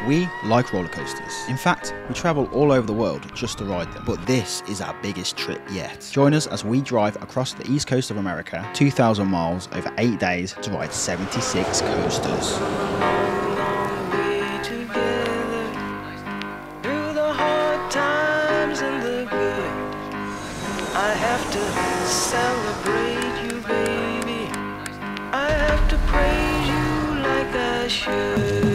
We like roller coasters. In fact, we travel all over the world just to ride them. But this is our biggest trip yet. Join us as we drive across the east coast of America, 2,000 miles over 8 days to ride 76 coasters. I have to celebrate you, baby. I have to praise you like I should.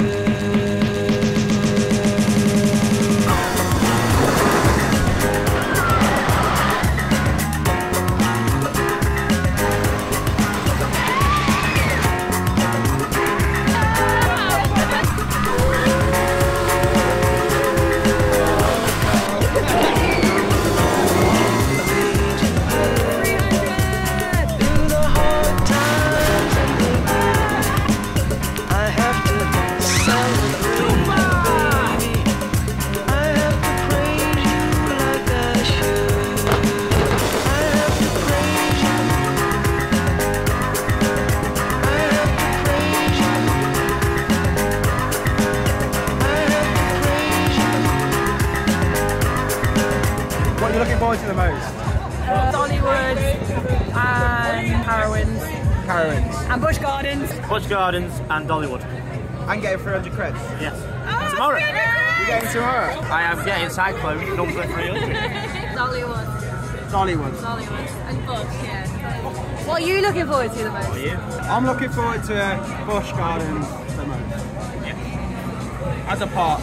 What are you looking forward to the most? Dollywood and Carowinds. And Busch Gardens. Busch Gardens and Dollywood. And getting 300 creds. Yes. Tomorrow. You're getting tomorrow? I am getting Cyclone, number 300. Dollywood. Dollywood. And Busch, yeah. What are you looking forward to the most? What are you? I'm looking forward to Busch Gardens the most. Yeah. As a part.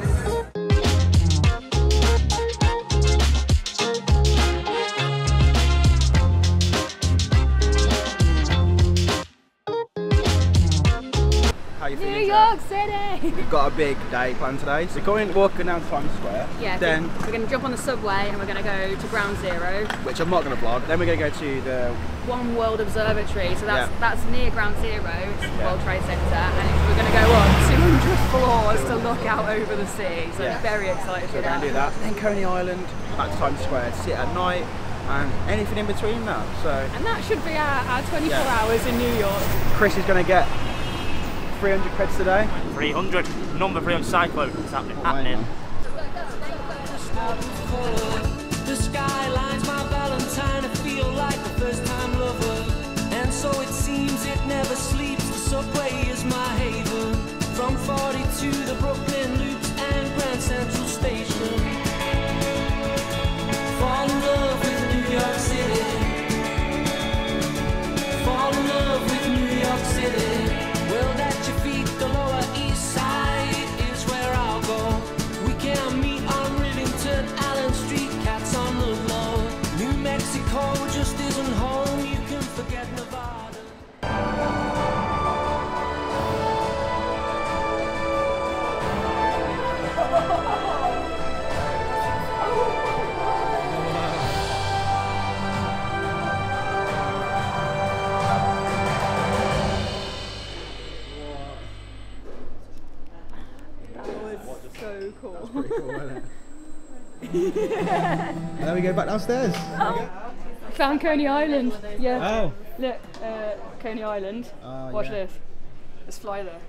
How you feeling? New York City! We've got a big day planned today. So going walking down Times Square. Yeah, Then, we're going to jump on the subway and we're going to go to Ground Zero. which I'm not going to vlog. Then we're going to go to the One World Observatory, so Yeah. that's near Ground Zero, it's the World Trade Center, and we're going to go up 200 floors to look out over the sea, so Yeah. I'm very excited for We're going that. to do that. Then Coney Island, back to Times Square, sit at night, and anything in between that. So And that should be our 24 Yeah. hours in New York. Chris is going to get 300 creds today. 300. Number 300 Cyclone. It's happening. The skyline's my Valentine. I feel like the first time lover. And so it seems it never sleeps. The subway is my haven. From 40 to the Brooklyn Loops and Grand Central Station. Fall in love with New York City. Fall in love with New York City. Well, at your feet, the Lower East Side is where I'll go. We can meet on Rivington, Allen Street, cats on the low. New Mexico just isn't home. You can forget Nevada. So cool. Pretty cool, isn't it? And then we go back downstairs. Found Coney Island. Yeah. Oh. Look, Coney Island. Oh, Watch yeah. this. Let's fly there.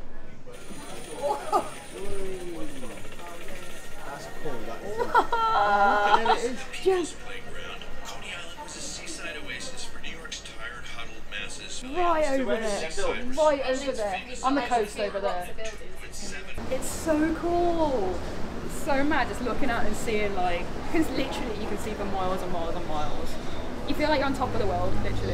That's cool, that is. Yes. Playground. Coney Island was a seaside oasis for New York's tired, huddled masses. Right over there. Right over there. On the coast over there. It's so cool. It's so mad just looking out and seeing, like, because literally you can see for miles and miles and miles. You feel like you're on top of the world, literally.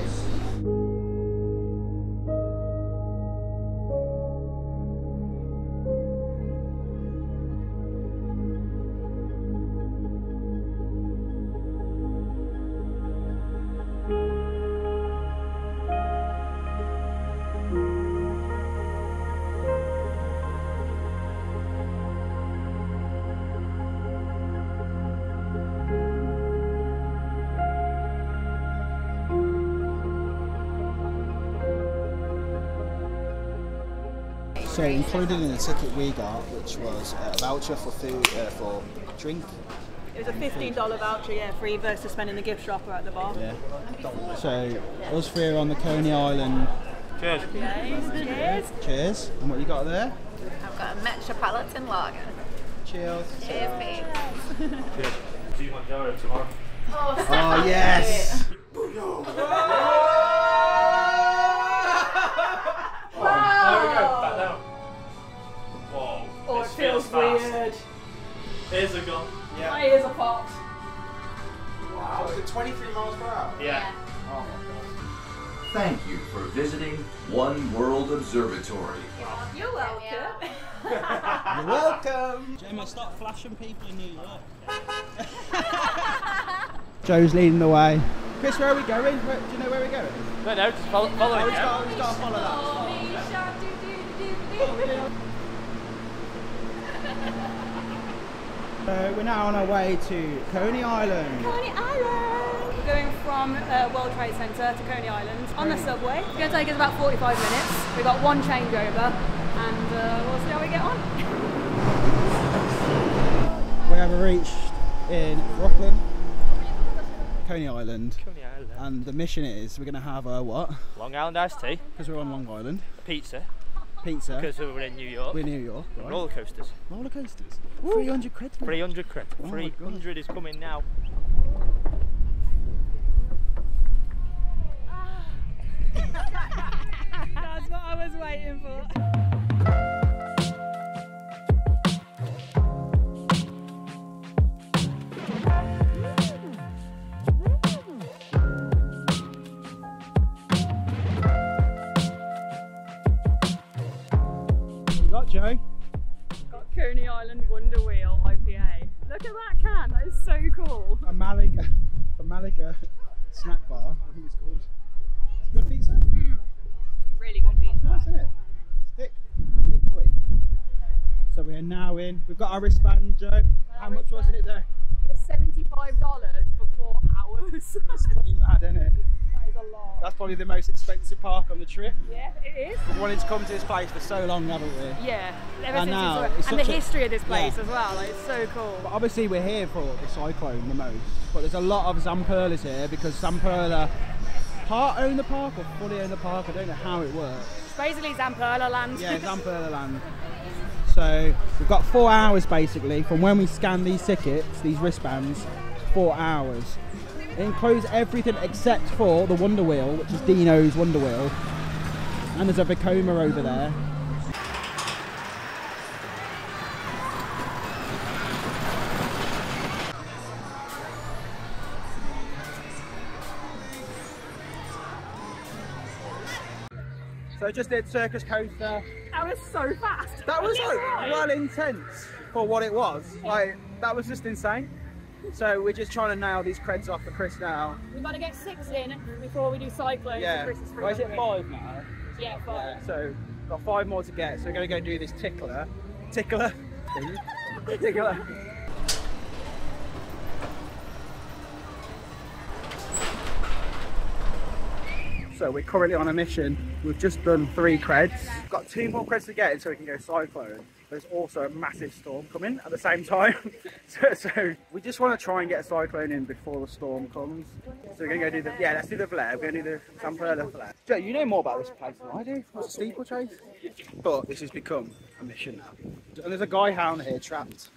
So included in the ticket we got, which was a voucher for food, for drink. It was a $15 voucher, yeah, free versus spending the gift shop or at the bar. Yeah. So us three are on the Coney Island. Cheers. Cheers. Cheers. And what you got there? I've got a Metropolitan Lager. Cheers. Cheers, mate. Do you want Jaro tomorrow? Oh, yes. There we go. Back down. Whoa. Oh, it this feels fast. weird. Ears are gone. My ears are popped. Wow, is it 23 miles per hour? Yeah. Oh my god. Thank you for visiting One World Observatory. You're welcome. You're welcome. Gemma, stop flashing people in New York. Joe's leading the way. Chris, where are we going? Do you know where we're going? No, just follow Oh, it. we've Yeah. got to follow that. We're now on our way to Coney Island. Coney Island! We're going from World Trade Centre to Coney Island on the subway. It's going to take us about 45 minutes. We've got one changeover and we'll see how we get on. We have reached in Brooklyn, Coney Island. Coney Island. And the mission is we're going to have a what? Long Island iced tea. Because we're on Long Island. Pizza. Pizza. Because we're in New York. We're in New York. Right. Roller coasters. Roller coasters. 300 credits. 300 credit. Oh my 300 is coming now. That's what I was waiting for. You got Joe? Got Coney Island Wonder Wheel IPA. Look at that can, that is so cool. A Malaga snack bar, I think it's called. It's good pizza? Really good pizza. Nice, isn't it? Thick boy. So we're now in. We've got our wristband, Joe. How much was it there? It was $75 for 4 hours. It's pretty mad, isn't it? That is a lot. That's probably the most expensive park on the trip. Yeah, it is. We've wanted to come to this place for so long, haven't we? Yeah, ever And since now it's it's and the such a- history of this place yeah. as well. Like, it's so cool. But obviously we're here for the cyclone the most. But there's a lot of Zamperlas here because Zamperla part own the park or fully own the park. I don't know how it works. It's basically Zamperla land. Yeah, Zamperla land. So we've got 4 hours basically from when we scan these tickets, these wristbands, 4 hours. It includes everything except for the Wonder Wheel, which is Dino's Wonder Wheel. And there's a Vekoma over there. So I just did Circus Coaster. That was so fast. That was like Yeah. well intense for what it was. Like that was just insane. So we're just trying to nail these creds off for Chris now. We've got to get 6 in before we do cycling. Yeah. So Chris is free Well, is it to win. 5 now? Yeah, 5. Yeah. So got 5 more to get. So we're gonna go do this tickler. Tickler. So we're currently on a mission. We've just done 3 creds. We've got 2 more creds to get so we can go cyclone. There's also a massive storm coming at the same time. so we just want to try and get a cyclone in before the storm comes. So we're going to go do the, yeah, let's do the flare. We're going to do the Zamperla flare. Joe, you know more about this place than I do. What's a steeplechase? But this has become a mission now. And there's a guy hound here trapped.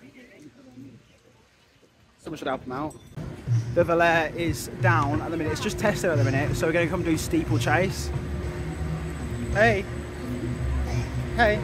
Someone should help him out. The Valère is down at the minute. It's just testing at the minute, so we're going to come do steeplechase. Hey. Hey.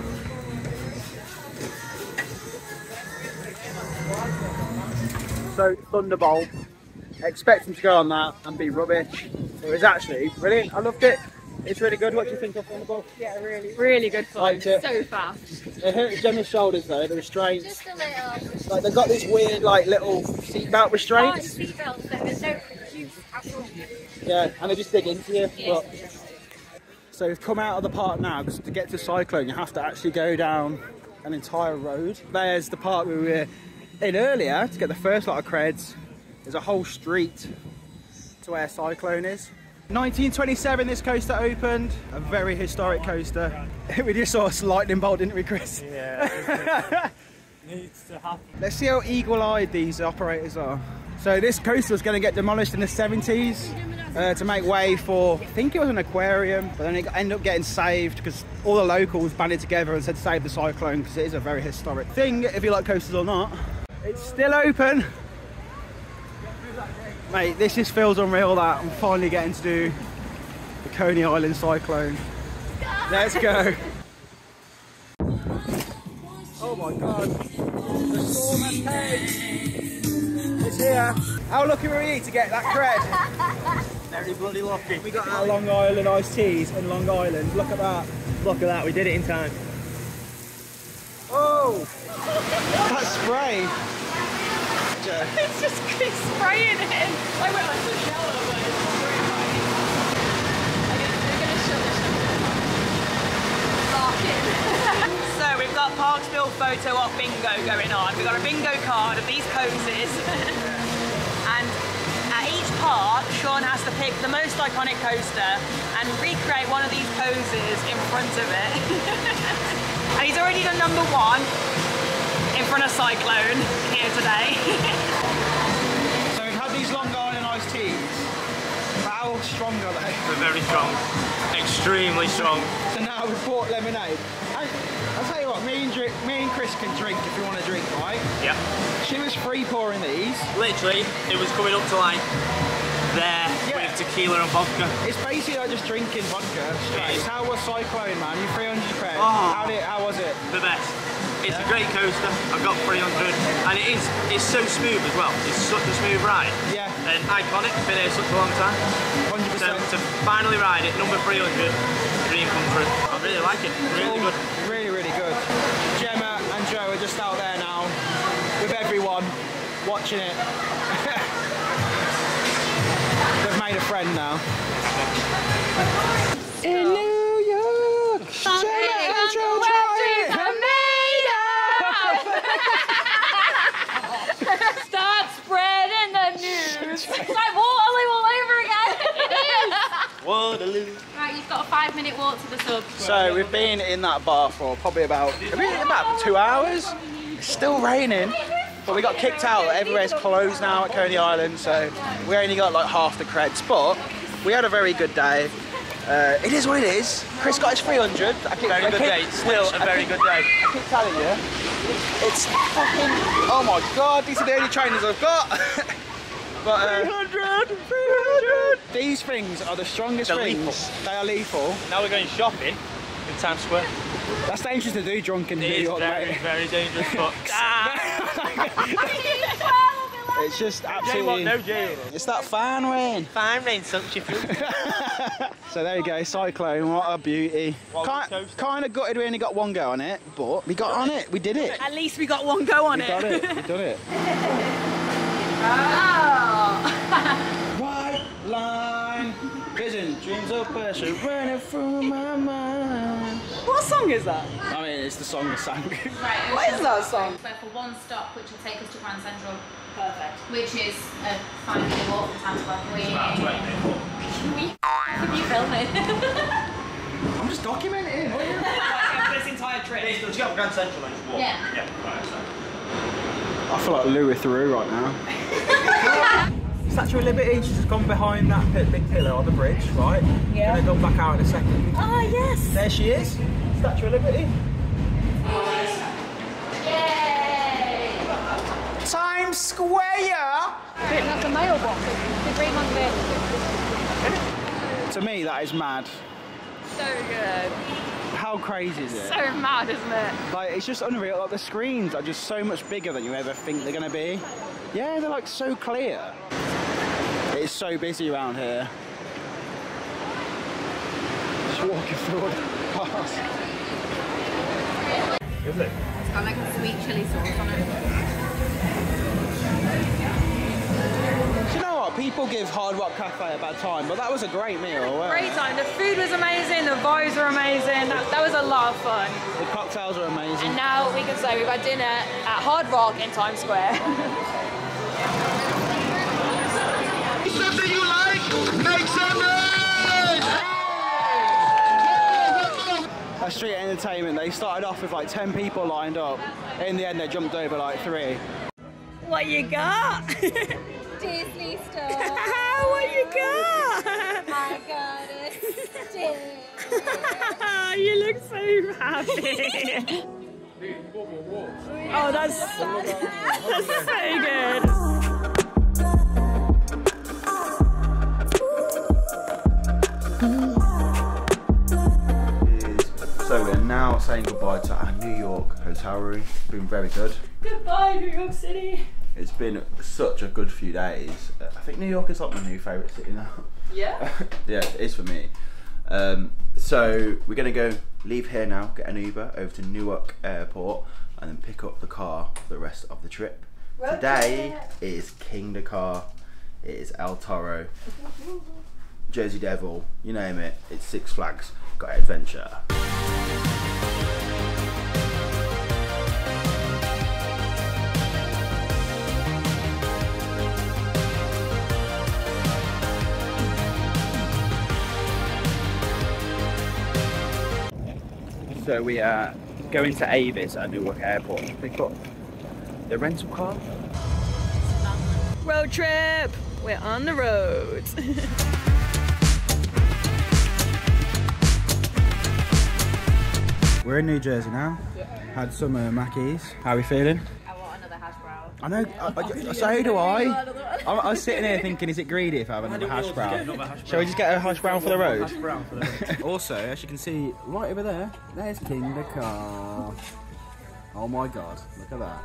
So Thunderbolt, expect him to go on that and be rubbish. It was actually brilliant. I loved it. It's really good. What do you think of Thunderbolt? Yeah, really good fun. Liked it. So fast. It hurt Gemma's shoulders though, the restraints. Just a little. Like they've got these weird like little seatbelt Oh, restraints. seatbelts, so there's no use at all. Yeah, and they just dig into you. Yeah. But, so we've come out of the park now because to get to Cyclone you have to actually go down an entire road. There's the park we were in earlier to get the first lot of creds. There's a whole street to where Cyclone is. 1927 this coaster opened, a very historic coaster. We just saw a lightning bolt, didn't we, Chris? Yeah. Needs to happen. Let's see how eagle-eyed these operators are. So this coaster was going to get demolished in the 70s to make way for, I think it was an aquarium, but then it ended up getting saved because all the locals banded together and said save the Cyclone because it is a very historic thing, if you like coasters or not. It's still open. Mate, this just feels unreal that I'm finally getting to do the Coney Island Cyclone. Let's go. Oh my god. The storm has came. It's here. How lucky were we to get that cred? Very bloody lucky. We got our Long Island iced teas in Long Island. Look at that. Look at that, we did it in time. Oh! That spray. It's just keeps spraying it. I went like the shower, but it's not very right. They're going to shut the shower. So we've got Parksville photo op bingo going on. We've got a bingo card of these poses. And at each part, Sean has to pick the most iconic coaster and recreate one of these poses in front of it. And he's already done number 1 in front of Cyclone here today. So we've had these Long Island iced teas. How strong are they? They're very strong. Extremely strong. So now we've bought lemonade. I'll tell you what, me and Chris can drink if you want to drink, right? Yeah. She was free pouring these. Literally, it was coming up to like there with tequila and vodka. It's basically like just drinking vodka straight. How was Cyclone, man? You 300 credits. Oh. How was it? The best. It's a great coaster. I've got 300, and it's so smooth as well. It's such a smooth ride. Yeah. And iconic. Been here such a long time. 100%. So to finally ride it, number 300, dream come true. I really like it. Really good. Really, really good. Gemma and Joe are just out there now with everyone watching it. They've made a friend now. In New York, Gemma and Joe try it. Start spreading the news. It's like Waterloo all over again. Waterloo. Right, you've got a 5-minute walk to the sub. So we've been in that bar for probably about 2 hours. It's still raining, but we got kicked out. Everywhere's closed now at Coney Island, so we only got like half the creds. But we had a very good day. It is what it is. Chris got his 300. Very good day. Still a very good day. I keep telling you, it's fucking. Oh my god, these are the only trainers I've got. But 300. These things are the strongest things. Lethal. They are lethal. Now we're going shopping in Times Square. That's dangerous to do drunk in New It is York, very, mate. very dangerous, but It's just jail, absolutely. no jail. It's that fan rain. Fine rain, sumptuous you food. So there you go, Cyclone, what a beauty. Kind of gutted we only got one go on it, but we got on it, we did it. At least we got one go on We it. got it, we done it. Oh. White line, prison, dreams of pressure running through my mind. What song is that? I mean, it's the song we sang. Right, What is that song? Where for one stop, which will take us to Grand Central. Perfect. Which is a 5-minute walk from Times Square. Can you film it? I'm just documenting. This entire trip. Let's go to Grand Central and just walk. Yeah. Yeah, right, so. I feel like Louis Theroux right now. Statue of Liberty, she's just gone behind that big pillar on the bridge, right? Yeah. Gonna come back out in a second. Oh, yes. There she is, Statue of Liberty. Yay! Times Square! Bit like a mailbox. The green one's there. To me, that is mad. So good. How crazy is it? So mad, isn't it? Like, it's just unreal. Like, the screens are just so much bigger than you ever think they're gonna be. Yeah, they're like so clear. It's so busy around here. Just walking through all the cars. Is it? It's got like a sweet chili sauce on it. Do you know what? People give Hard Rock Cafe a bad time, but that was a great meal. Wasn't Great it? time. The food was amazing. The vibes were amazing. That was a lot of fun. The cocktails were amazing. And now we can say we've had dinner at Hard Rock in Times Square. Something you like? Make some noise! At Street Entertainment, they started off with like 10 people lined up. In the end, they jumped over like 3. What you got? Disney store. What you got? I got a stick. You look so happy. Oh, that's so good. So we're now saying goodbye to our New York hotel room. It's been very good. Goodbye, New York City. It's been such a good few days. I think New York is like my new favourite city now. Yeah? Yeah, it is for me. So we're going to go leave here now, get an Uber over to Newark Airport and then pick up the car for the rest of the trip. Today is King Dakar, it is El Toro, Jersey Devil, you name it, it's Six Flags, got adventure. So we are going to Avis at Newark Airport to pick up the rental car. Road trip. We're on the road. We're in New Jersey now. Yeah. Had some Mackies. How are we feeling? I want another hash brown. I know, so do I. I was sitting here thinking, is it greedy if I have another hash brown? Shall we just get a hash brown for the road? Hash brown for the road. Also, as you can see, right over there, there's King Dakar. Oh my god, look at that.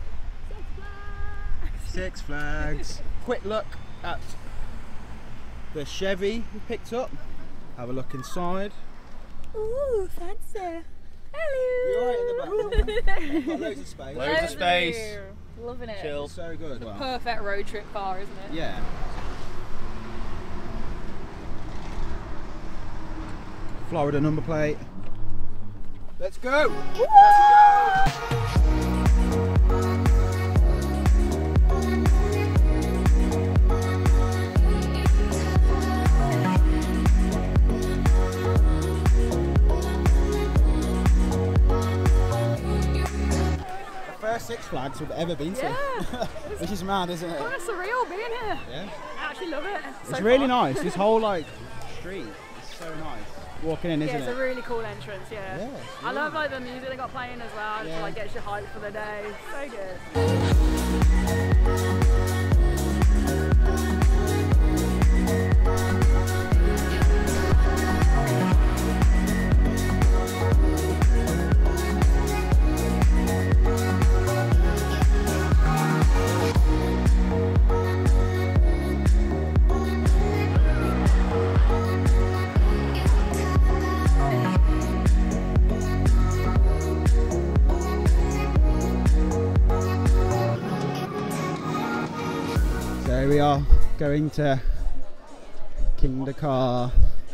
Six Flags. Quick look at the Chevy we picked up. Have a look inside. Ooh, fancy. Hello. You're right in the back. Got loads of space. Loads of space. Loving it. Chill. So good. Well, Perfect road trip car, isn't it? yeah. Florida number plate. Let's go! Let's go! The first Six Flags we've ever been to. Yeah. Which is mad, isn't it? Oh, it's surreal being here. Yeah. I actually love it. It's really nice. This whole like street is so nice. Walking in, isn't Yeah, it's it? a really cool entrance, yeah. Yeah, it's I love like the music they got playing as well. Yeah. It like gets you hyped for the day. So good. So we are going to King Dakar,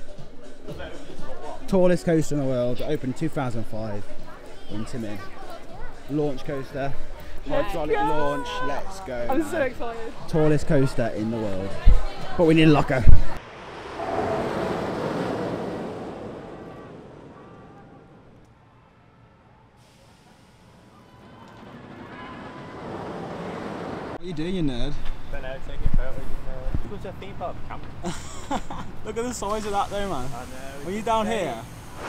tallest coaster in the world, opened 2005 in Timid. Launch coaster, hydraulic launch, let's go. I'm man. so excited. Tallest coaster in the world. But we need a locker. What are you doing, you nerd? Don't know, taking photos. Go to a theme park camp. Look at the size of that though, man. I know. Are you down here?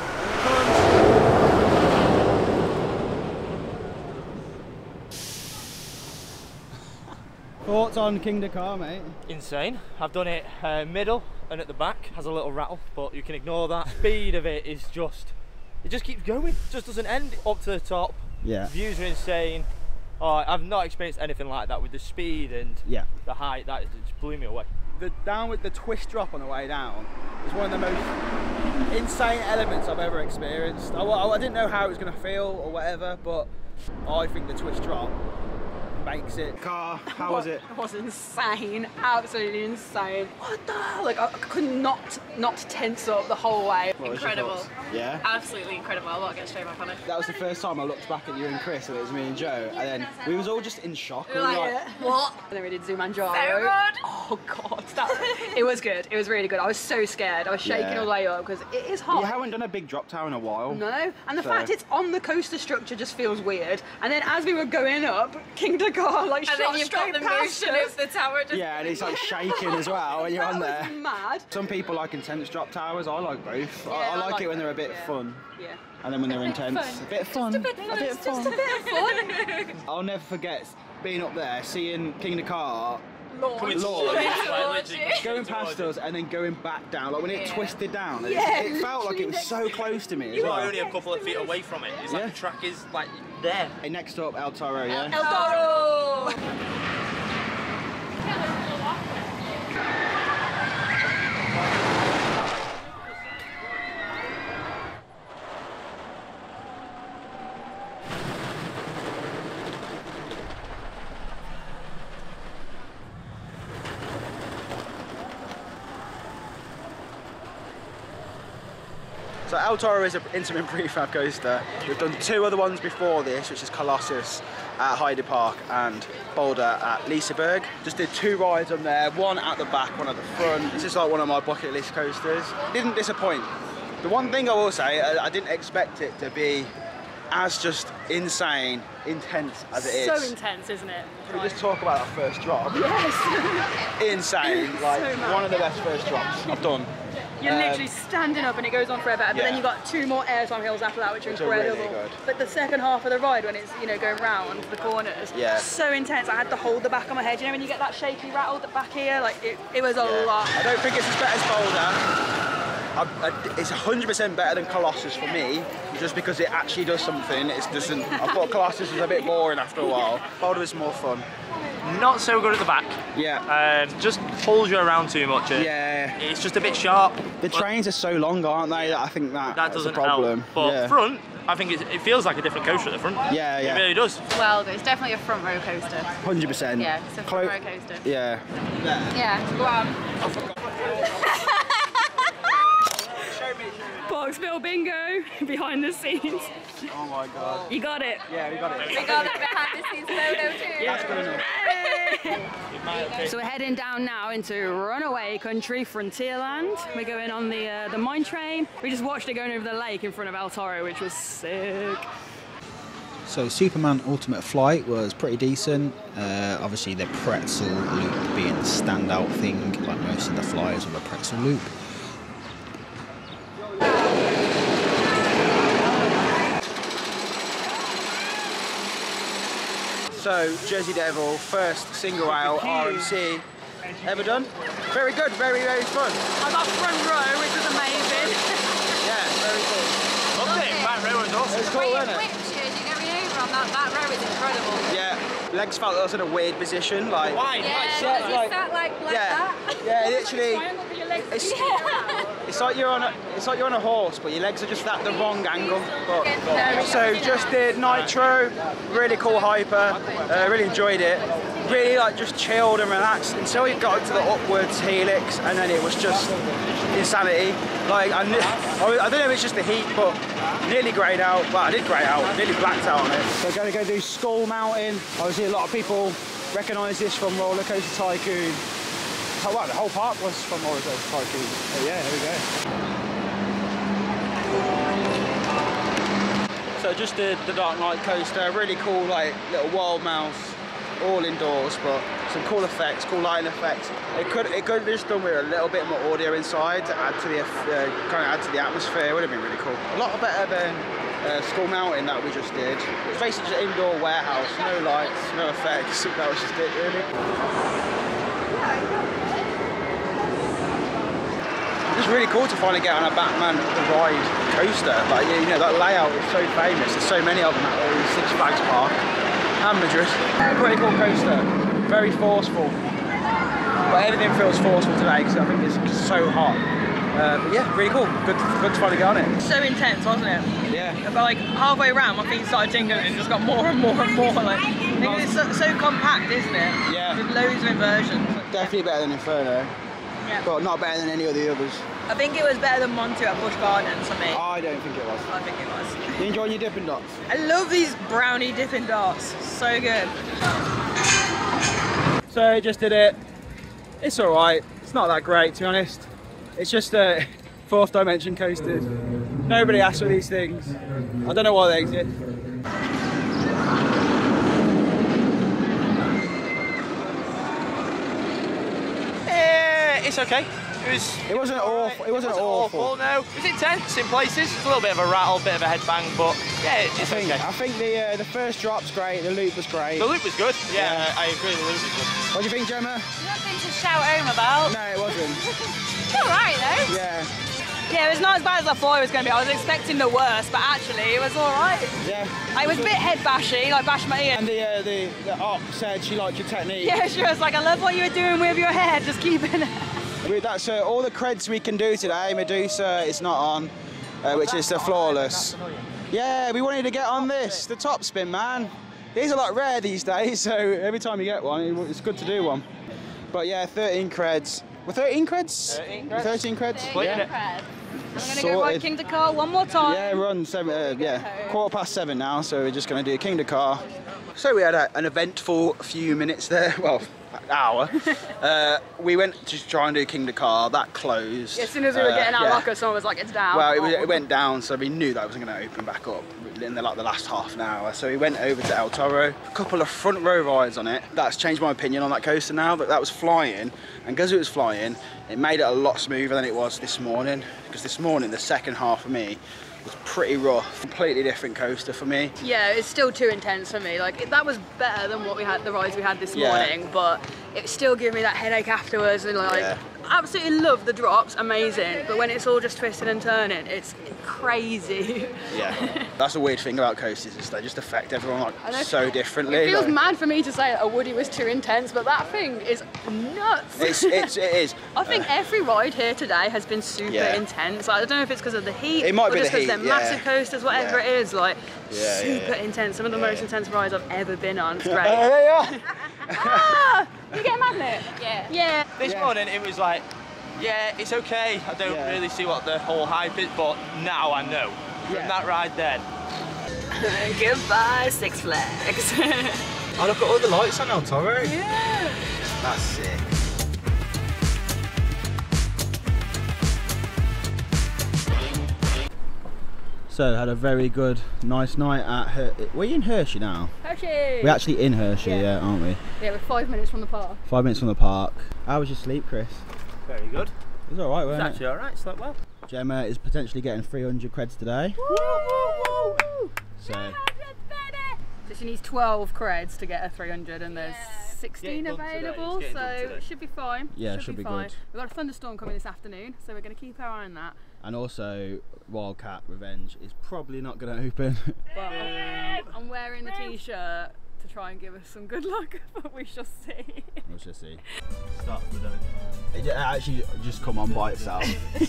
Thoughts on King Dakar, mate? Insane. I've done it middle and at the back. Has a little rattle, but you can ignore that. Speed of it is just, it just keeps going. Just doesn't end up to the top. Yeah. Views are insane. Oh, I've not experienced anything like that with the speed and Yeah. the height. That just blew me away. The down with the twist drop on the way down is one of the most insane elements I've ever experienced. I didn't know how it was going to feel or whatever, but I think the twist drop makes it. Car, how was it? It was insane, absolutely insane. What the hell? Like I could not tense up the whole way. What was your Incredible. thoughts? Yeah? Absolutely incredible. I want to get straight back on it. That was the first time I looked back at you and Chris, and it was me and Joe, and then we was all just in shock. We were like, What? And then we did Zumanjaro. So good. Oh god, it was good. It was really good. I was so scared. I was shaking Yeah. all the way up because it is hot. you haven't done a big drop tower in a while. No, and the So- fact it's on the coaster structure just feels weird. And then as we were going up, King Dakar car like And shot then you've got straight the past motion us. of the tower just... Yeah, and it's like shaking as well when you're on there. That was mad. Some people like intense drop towers. I like both. Yeah, I like like it when they're a both, bit yeah. fun. Yeah. And then when they're intense, fun. a bit of fun. Just a bit of fun. Just a bit of fun. I'll never forget being up there, seeing King Car Launch. going past us and then going back down, like when it Yeah. twisted down. It- Yeah, it felt like it was so close to me as You are well. only a couple of feet away from it. It's like Yeah. the track is like there. Hey, next up, El Toro, yeah? El Toro! So El Toro is an intimate prefab coaster. We've done 2 other ones before this, which is Colossus at Heide Park and Boulder at Liseberg. Just did 2 rides on there, one at the back, one at the front. This is like one of my bucket list coasters. Didn't disappoint. The one thing I will say, I didn't expect it to be as just insane, intense as it is. So intense, isn't it? Can we just talk about that first drop? Yes. Insane, like So mad. one of the best first drops I've done. You're literally standing up and it goes on forever, but then yeah. you've got 2 more airtime hills after that, which are Which are really incredible. good. But the second half of the ride, when it's, you know, going round the corners, Yeah. so intense. I had to hold the back of my head. You know when you get that shaky rattle at the back here? Like, it was a Yeah. lot. I don't think it's as better as Boulder. It's 100% better than Colossus for me, just because it actually does something. It doesn't. I thought Colossus was a bit boring after a while. Boulder was more fun. Not so good at the back. Yeah. Just pulls you around too much. Yeah. It's just a bit sharp. The trains are so long, aren't they? That I think That that's doesn't a problem. help. But yeah. front, I think it feels like a different coaster at the front. Yeah, yeah. It really does. Well, it's definitely a front row coaster. 100%. Yeah, it's a front row coaster. Yeah. Yeah, go on. Boxville bingo behind the scenes. Oh my god. You got it. Yeah, we got it. We got it behind the scenes photo too. That's good enough. So we're heading down now into Runaway Country, Frontierland. We're going on the mine train. We just watched it going over the lake in front of El Toro, which was sick. So Superman Ultimate Flight was pretty decent. Obviously the pretzel loop being the standout thing, like most of the flyers of a pretzel loop. So Jersey Devil, first single out RMC ever done. Very good, very, very fun. I got front row, which was amazing. Yeah, very cool. Loved it. Back row was awesome. It's cool, isn't it? You're going over on that row is incredible. Yeah, legs felt like I was in a weird position, like. Why? Yeah, Yeah, you like- sat like Yeah, that. yeah, literally. It's, Yeah. it's like you're on a horse, but your legs are just at the wrong angle. But, No, so just did Nitro, really cool hyper, really enjoyed it. Really like just chilled and relaxed until we got to the upwards helix, and then it was just insanity. Like I don't know if it's just the heat, but nearly greyed out. Well, I did grey out, nearly blacked out on it. So going to go do Skull Mountain. Obviously, a lot of people recognise this from Roller Coaster Tycoon. Oh wow, the whole park was from Roller Coaster Tycoon. Oh yeah, here we go. So just did the Dark Knight coaster, really cool like little wild mouse, all indoors, but some cool effects, cool lighting effects. It could have just done with a little bit more audio inside to add to the kind of add to the atmosphere. It would have been really cool. A lot better than Skull Mountain that we just did. It's basically just an indoor warehouse, no lights, no effects. That was just it really. It's really cool to finally get on a Batman The Ride coaster. Like, you know, that layout is so famous. There's so many of them at Six Flags Park and Madrid. Pretty cool coaster. Very forceful. But everything feels forceful today because I think it's so hot. But yeah, really cool. Good to finally get on it. So intense, wasn't it? Yeah. But like halfway around, my feet started tingling and it just got more and more and more. Like, it's so compact, isn't it? Yeah. With loads of inversions. Definitely better than Inferno. Yeah. But not better than any of the others. I think it was better than Montu at Busch Gardens for me. I don't think it was. I think it was. You enjoying your Dippin' Dots? I love these brownie Dippin' Dots. So good. So just did it. It's all right. It's not that great, to be honest. It's just a fourth dimension coasters. Nobody asks for these things. I don't know why they exist. it's okay. It wasn't awful. It wasn't awful. No, it was intense in places. It's a little bit of a rattle, bit of a headbang, but yeah, it's okay. I think the first drop's great. The loop was great. The loop was good. Yeah, I agree. The loop was good. What do you think, Gemma? Nothing to shout home about. No, it wasn't. It's alright though. Yeah. Yeah, it was not as bad as I thought it was going to be. I was expecting the worst, but actually it was all right. Yeah. It was a bit head bashy, like bash my ear. And the op said she liked your technique. Yeah, she was like, I love what you were doing with your head, just keep it. That's all the creds we can do today. Medusa is not on, which is the flawless. Yeah, we wanted to get on this, the top spin, man. These are like rare these days, so every time you get one, it's good to do one. But yeah, 13 creds. Well, 13 creds? 13 creds. Yeah. I'm going to go by King Dakar one more time. Yeah, we're on 7 now, so we're just going to do King Dakar. So we had an eventful few minutes there, well, an hour. We went to try and do King Dakar, that closed. As soon as we were getting our locker, someone was like, it's down. Well, it went down, so we knew that wasn't going to open back up in the last half an hour. So we went over to El Toro, a couple of front row rides on it. That's changed my opinion on that coaster now, that was flying, and because it was flying, it made it a lot smoother than it was this morning, because this morning, the second half for me, was pretty rough. Completely different coaster for me. Yeah, it's still too intense for me. Like, that was better than what we had, the rides we had this morning, but it still gave me that headache afterwards, and like, absolutely love the drops, amazing, but when it's all just twisting and turning, it's crazy. Yeah, that's a weird thing about coasters, is they just affect everyone like so differently. It feels mad for me to say a Woody was too intense, but that thing is nuts. It is. I think every ride here today has been super intense. Like, I don't know if it's because of the heat, it might or be just the because heat, they're massive coasters, whatever it is, like super intense. Some of the most intense rides I've ever been on. It's great. Ah, you get a magnet? Yeah. Yeah. This morning it was like, yeah, it's okay. I don't really see what the whole hype is, but now I know. From that ride then. Goodbye, Six Flags. Oh, look at all the lights on El Toro. Yeah. That's sick. So, had a very good, nice night at Hershey. We're in Hershey now. Hershey! We're actually in Hershey, yeah, aren't we? Yeah, we're 5 minutes from the park. 5 minutes from the park. How was your sleep, Chris? Very good. It was alright, wasn't it? It's actually alright, slept well. Gemma is potentially getting 300 creds today. Woo, woo, woo. So she needs 12 creds to get a 300, and there's 16 available, so it should be fine. Yeah, it should be fine. good. We've got a thunderstorm coming this afternoon, so we're going to keep our eye on that. And also, Wildcat Revenge is probably not going to open. But I'm wearing the t-shirt to try and give us some good luck, but we shall see. We shall see. Start the day. It actually just come on by itself.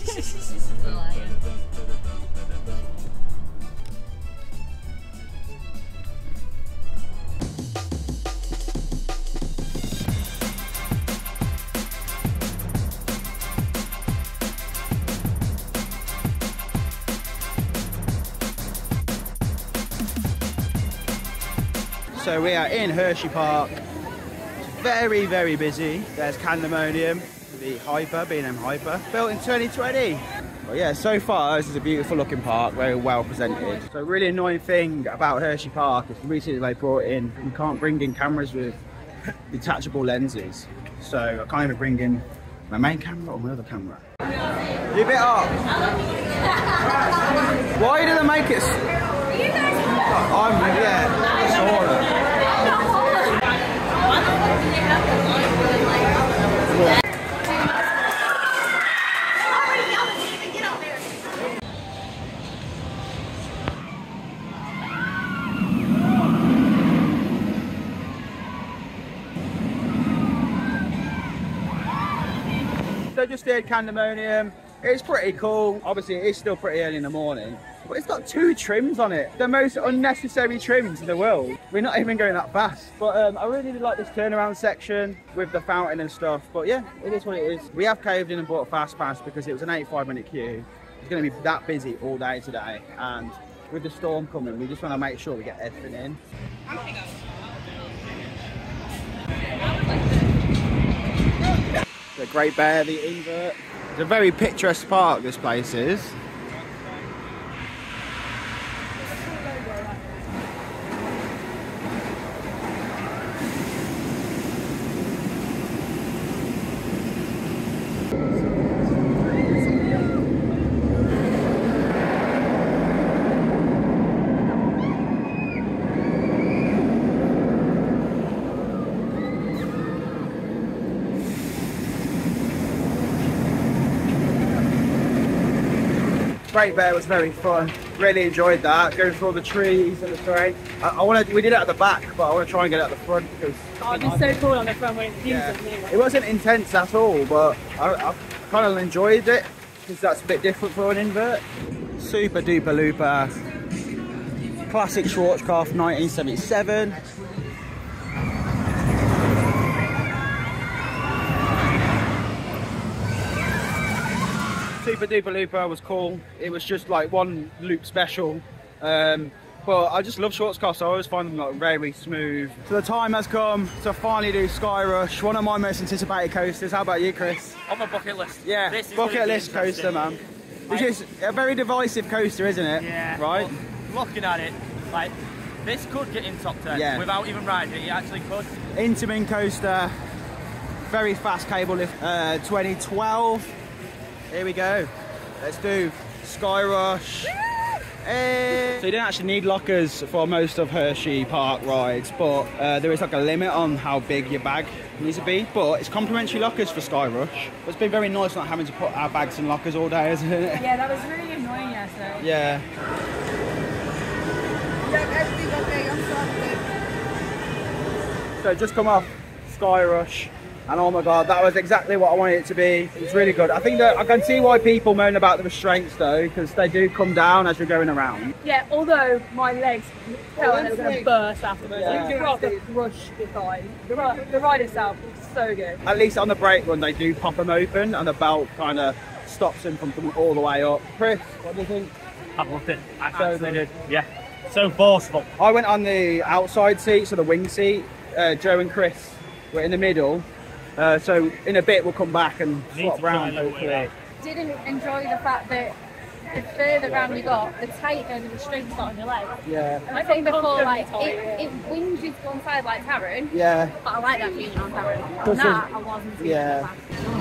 So we are in Hershey Park. It's very, very busy. There's Candemonium, the Hyper, B&M Hyper, built in 2020. But yeah, so far this is a beautiful looking park, very well presented. So a really annoying thing about Hershey Park is recently they brought in, you can't bring in cameras with detachable lenses. So I can't even bring in my main camera or my other camera. You bit up. Why do they make it? Sort of. So just did Candemonium. It's pretty cool. Obviously it is still pretty early in the morning, but it's got 2 trims on it. The most unnecessary trims in the world. We're not even going that fast. But I really like this turnaround section with the fountain and stuff. But yeah, it is what it is. We have caved in and bought a fast pass because it was an 85-minute queue. It's going to be that busy all day today. And with the storm coming, we just want to make sure we get everything in. The Great Bear, the invert. It's a very picturesque park, this place is. Great Bear was very fun. Really enjoyed that. Going through all the trees and the terrain. We did it at the back, but I want to try and get it at the front because. Oh, it'd be so cool on the front when it's beautiful. Yeah. It wasn't intense at all, but I kind of enjoyed it because that's a bit different for an invert. Super duper looper. Classic Schwarzkopf 1977. Super duper looper was cool. It was just like one loop special. But I just love Schwarzkopf, so I always find them like very smooth. So the time has come to finally do Skyrush, one of my most anticipated coasters. How about you, Chris? On my bucket list. Yeah, bucket list coaster, man. Which is a very divisive coaster, isn't it? Yeah. Right? Looking at it, like, this could get in top 10 without even riding it. It actually could. Intamin coaster, very fast cable lift, 2012. Here we go. Let's do Skyrush. Hey. So you don't actually need lockers for most of Hershey Park rides, but there is like a limit on how big your bag needs to be. But it's complimentary lockers for Skyrush. But it's been very nice not having to put our bags in lockers all day, isn't it? Yeah, that was really annoying yesterday. Yeah. So just come off Skyrush. And oh my god, that was exactly what I wanted it to be. It was really good. I think that I can see why people moan about the restraints though, because they do come down as you're going around. Yeah, although my legs felt like they were going to burst afterwards. Yeah. Like, proper rush behind. The ride itself was so good. At least on the brake run, they do pop them open and the belt kind of stops them from coming all the way up. Chris, what do you think? I've loved it. I absolutely did. Yeah, so forceful. I went on the outside seat, so the wing seat. Joe and Chris were in the middle. So in a bit we'll come back and swap round hopefully. Didn't enjoy the fact that the further round you got, the tighter the restraints got on your legs. Yeah. I think before, like, it wings you to one side like Taron. Yeah. But I like that feeling on Taron. On that, I wasn't feeling yeah.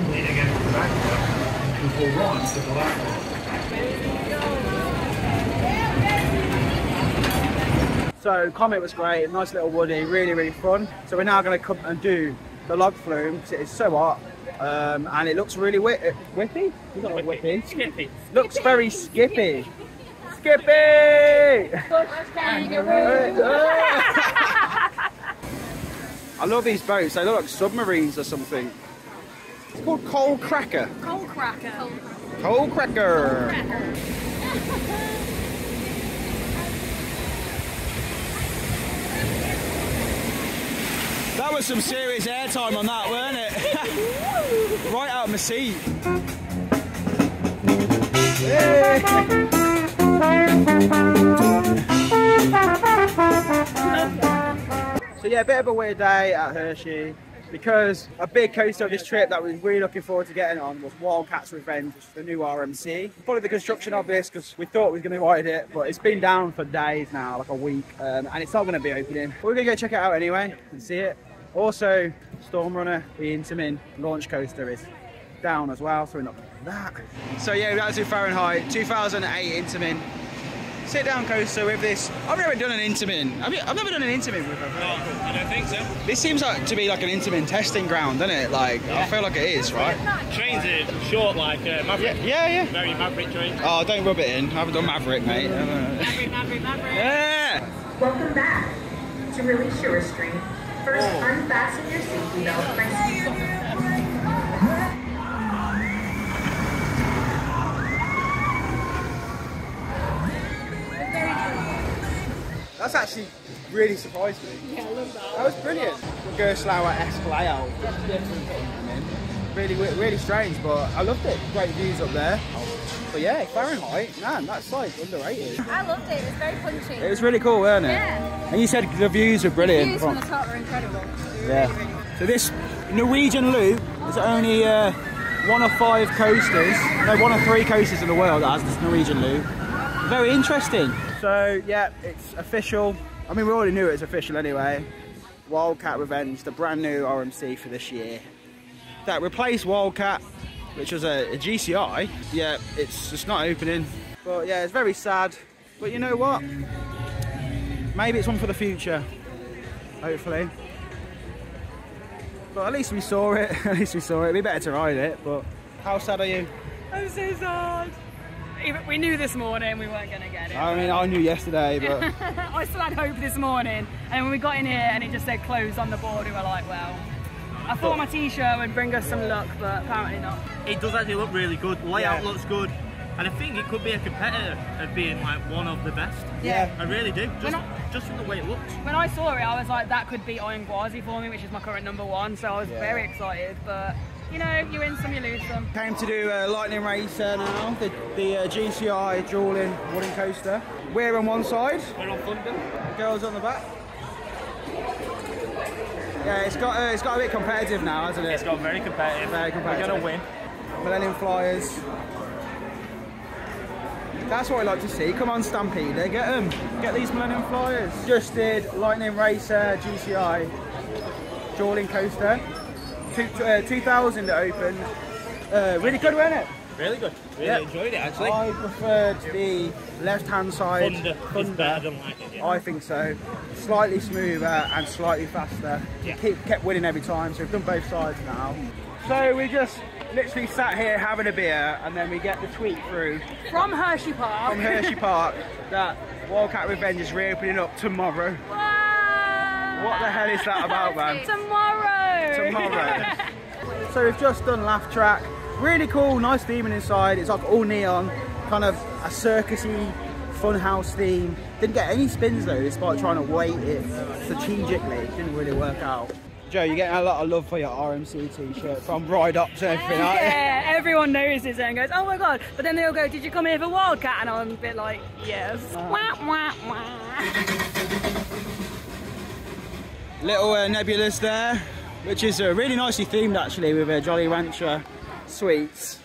So Comet was great, nice little woody, really, really fun. So we're now going to come and do the log flume because it is so hot and it looks really whippy. It's not whippy. Skippy. Looks very skippy. Skippy! I love these boats. They look like submarines or something. It's called Coal Cracker. Coal Cracker. Coal Cracker. That was some serious airtime on that, weren't it? Right out of my seat. So yeah, a bit of a weird day at Hershey because a big coaster of this trip that we were really looking forward to getting on was Wildcats Revenge, which is the new RMC. Followed the construction of this because we thought we were going to ride it, but it's been down for days now, like a week, and it's not going to be opening. But we're going to go check it out anyway and see it. Also, Stormrunner, the Intamin launch coaster is down as well, so we're not going to do that. So yeah, that's in Fahrenheit, 2008 Intamin. Sit down coaster with this. I've never done an Intamin. I've never done an Intamin with a No, you don't think so? This seems like to be like an Intamin testing ground, doesn't it? Like, yeah. I feel like it is, right? Trains are short like Maverick. Yeah. Very Maverick train. Oh, don't rub it in. I haven't done Maverick, mate. Maverick. Yeah! Welcome back. To release your restraint, first unfasten your safety belt by That's actually really surprised me. Yeah, I love that. That was brilliant. Gerstlauer-esque layout. Really strange, but I loved it. Great views up there. But yeah, Fahrenheit, man, that's like underrated. I loved it. It was very punchy. It was really cool, weren't it? Yeah. And you said the views were brilliant. The views from the top were incredible. Yeah. So this Norwegian loop is only one of 5 coasters, no, one of 3 coasters in the world that has this Norwegian loop. Very interesting. So yeah, it's official. I mean, we already knew it was official anyway. Wildcat Revenge, the brand new RMC for this year. That replaced Wildcat, which was a GCI. Yeah, it's just not opening. But yeah, it's very sad. But you know what? Maybe it's one for the future, hopefully. But at least we saw it. At least we saw it. It'd be better to ride it. But how sad are you? I'm so sad. We knew this morning we weren't going to get it. I mean, I knew yesterday, but I still had hope this morning. And when we got in here and it just said closed on the board, we were like, well, I thought my t-shirt would bring us some luck, but apparently not. It does actually look really good. Layout looks good. And I think it could be a competitor of being like one of the best. Yeah. I really do. Just from the way it looks. When I saw it, I was like, that could be Iron Gwazi for me, which is my current #1. So I was very excited. But, you know, you win some, you lose some. came to do a Lightning Racer now, the GCI dueling wooden coaster. We're on one side. We're on Thunder. The girls on the back. Yeah, it's got a bit competitive now, hasn't it? It's got very competitive. Very competitive. We're going to win. Millennium Flyers. That's what I like to see. Come on, Stampede, get them. Get these Millennium Flyers. Just did Lightning Racer GCI dueling coaster. 2000 it opened. Really good, wasn't it? Really good. Really enjoyed it actually. I preferred the left-hand side. Thunder is better than Lightning. Yeah. I think so. Slightly smoother and slightly faster. Yeah. Kept winning every time, so we've done both sides now. So we just literally sat here having a beer, and then we get the tweet through From Hershey Park. from Hershey Park that Wildcat Revenge is reopening up tomorrow. Wow. What the hell is that about, man? Tomorrow. Tomorrow. So we've just done Laugh Track. Really cool, nice theming inside. It's like all neon, kind of a circusy, funhouse theme. Didn't get any spins though, despite trying to weight it strategically. It didn't really work out. Joe, you're getting a lot of love for your RMC t-shirt from Ride Ups and everything, aren't you? Yeah, everyone notices it and goes, oh my god. But then they'll go, did you come here for Wildcat? And I'm a bit like, yes. Wah, wah, wah. Little Nebulous there, which is really nicely themed actually with a Jolly Rancher sweets.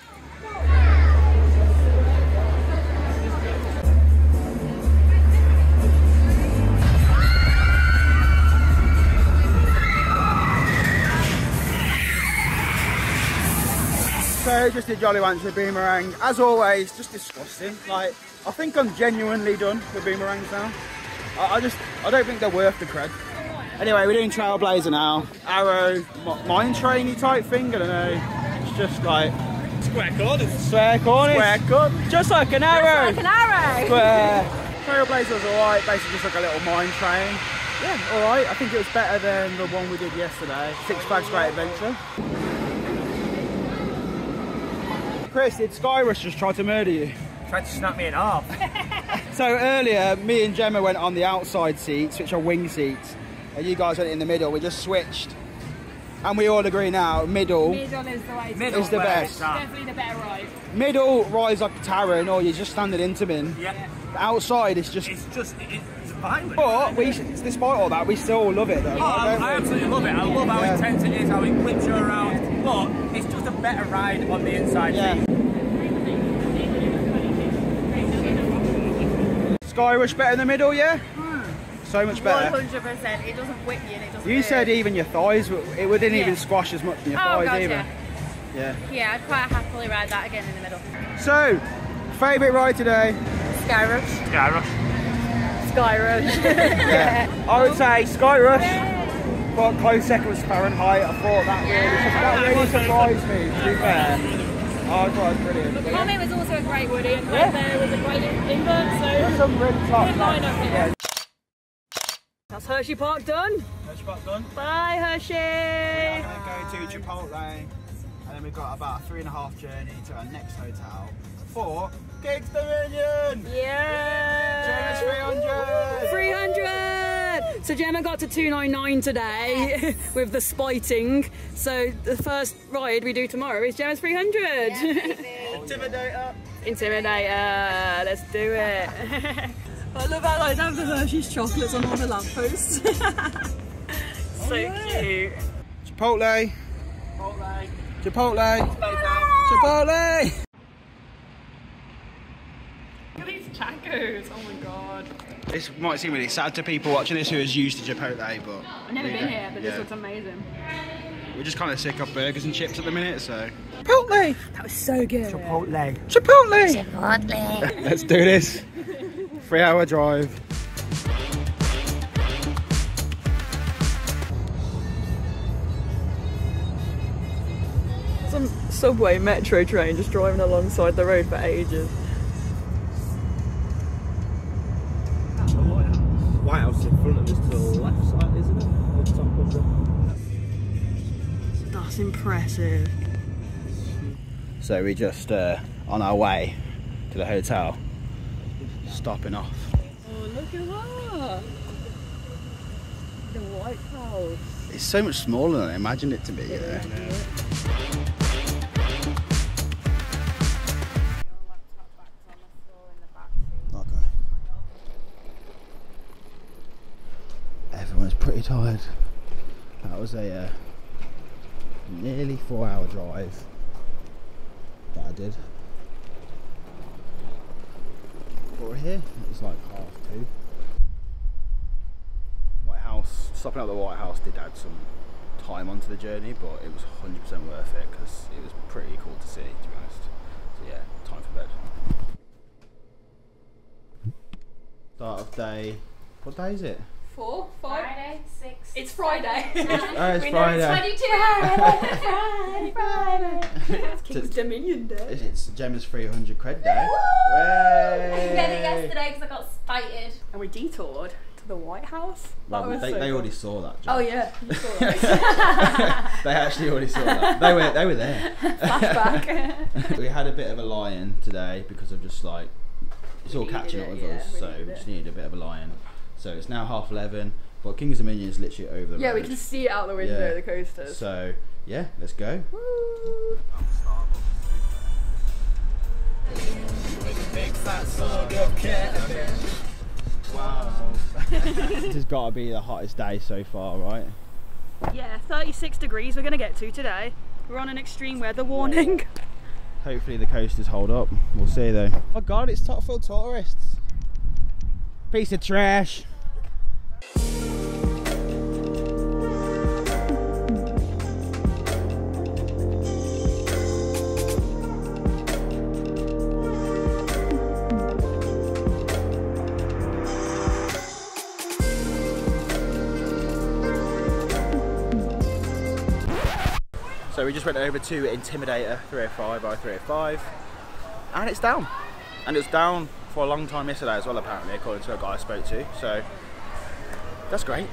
So just a Jolly Rancher boomerang. As always, just disgusting. Like, I think I'm genuinely done with boomerangs now. I don't think they're worth the cred. Anyway, we're doing Trailblazer now. Arrow, mine trainy type thing, I don't know. It's just like... Square corners. Square corners. Square corners. Just like an arrow. Just like an arrow. Square. Trailblazer was alright, basically just like a little mine train. Yeah, alright. I think it was better than the one we did yesterday. Six Flags Great Adventure. Chris, did Skyrush just try to murder you? Tried to snap me in half. So earlier, me and Gemma went on the outside seats, which are wing seats, and you guys went in the middle. We just switched, and we all agree now, middle is the way. Middle is the best. Definitely the better ride. Middle rides like a Taron, or you're just standing into Min. Yeah. Outside, it's just... It's violent. But, despite all that, we still love it though. Oh, I absolutely love it. I love how intense it is, how it whips you around. But it's just a better ride on the inside seat. Skyrush better in the middle, yeah? So much better. 100%. It doesn't whip you and it doesn't You hurt. said even your thighs, it didn't even squash as much in your thighs God, either. Yeah, I'd quite happily ride that again in the middle. So, favourite ride today? Skyrush. Skyrush. Yeah. I would say Skyrush, but close second was Fahrenheit. I thought that really surprised me, to be fair. I thought it was brilliant. Comet was also a great Woody, and right there was a great England, so There's some really top good lineup here. Yeah. That's Hershey Park done. Hershey Park done. Bye, Hershey. We're going to go to Chipotle, and then we've got about a 3.5 journey to our next hotel for Gigs Dominion. Yeah. Gemma's 300. 300. So Gemma got to 299 today with the spiting. So the first ride we do tomorrow is Gemma's 300. Intimidator. Intimidator. Let's do it. I love how I have the Hershey's chocolates on all the lampposts. So cute. Chipotle. Chipotle. Chipotle. Look at these tacos. Oh my god. This might seem really sad to people watching this who is used to Chipotle, but I've never been here, but this looks amazing. We're just kind of sick of burgers and chips at the minute, so. Chipotle! That was so good. Chipotle! Chipotle! Chipotle! Let's do this. 3-hour drive. Some subway metro train just driving alongside the road for ages. impressive. So we just on our way to the hotel, stopping off. Oh, look at that! The White House. It's so much smaller than I imagined it to be. Okay. Everyone's pretty tired. That was a nearly 4-hour drive that I did. But we're here. It's like 2:30. White House, stopping at the White House did add some time onto the journey, but it was 100% worth it because it was pretty cool to see, to be honest. So yeah, time for bed. Start of day. What day is it? 4, 5? Friday, 6. It's Friday. It's Friday. 22. Friday. It's King's Dominion Day. It's Gemma's 300 cred day. I read it yesterday because I got spited. And we detoured to the White House. Well, That was they so already cool. saw that, Gemma. Oh yeah, you saw that. They actually already saw that. They were there. Flashback. We had a bit of a lie-in today because of just like it's all catching up with us, we so needed we it. just needed a bit of a lie-in. So it's now 11:30, but King's Dominion is literally over the road. Yeah, we can see it out the window of the coasters. So yeah, let's go. Woo. Wow. This has got to be the hottest day so far, right? Yeah, 36 degrees we're going to get to today. We're on an extreme weather warning. Hopefully the coasters hold up. We'll see though. Oh god, it's top full tourists. Piece of trash. So we just went over to Intimidator 305 by 305 and it's down. And it was down for a long time yesterday as well, apparently, according to a guy I spoke to. So that's great.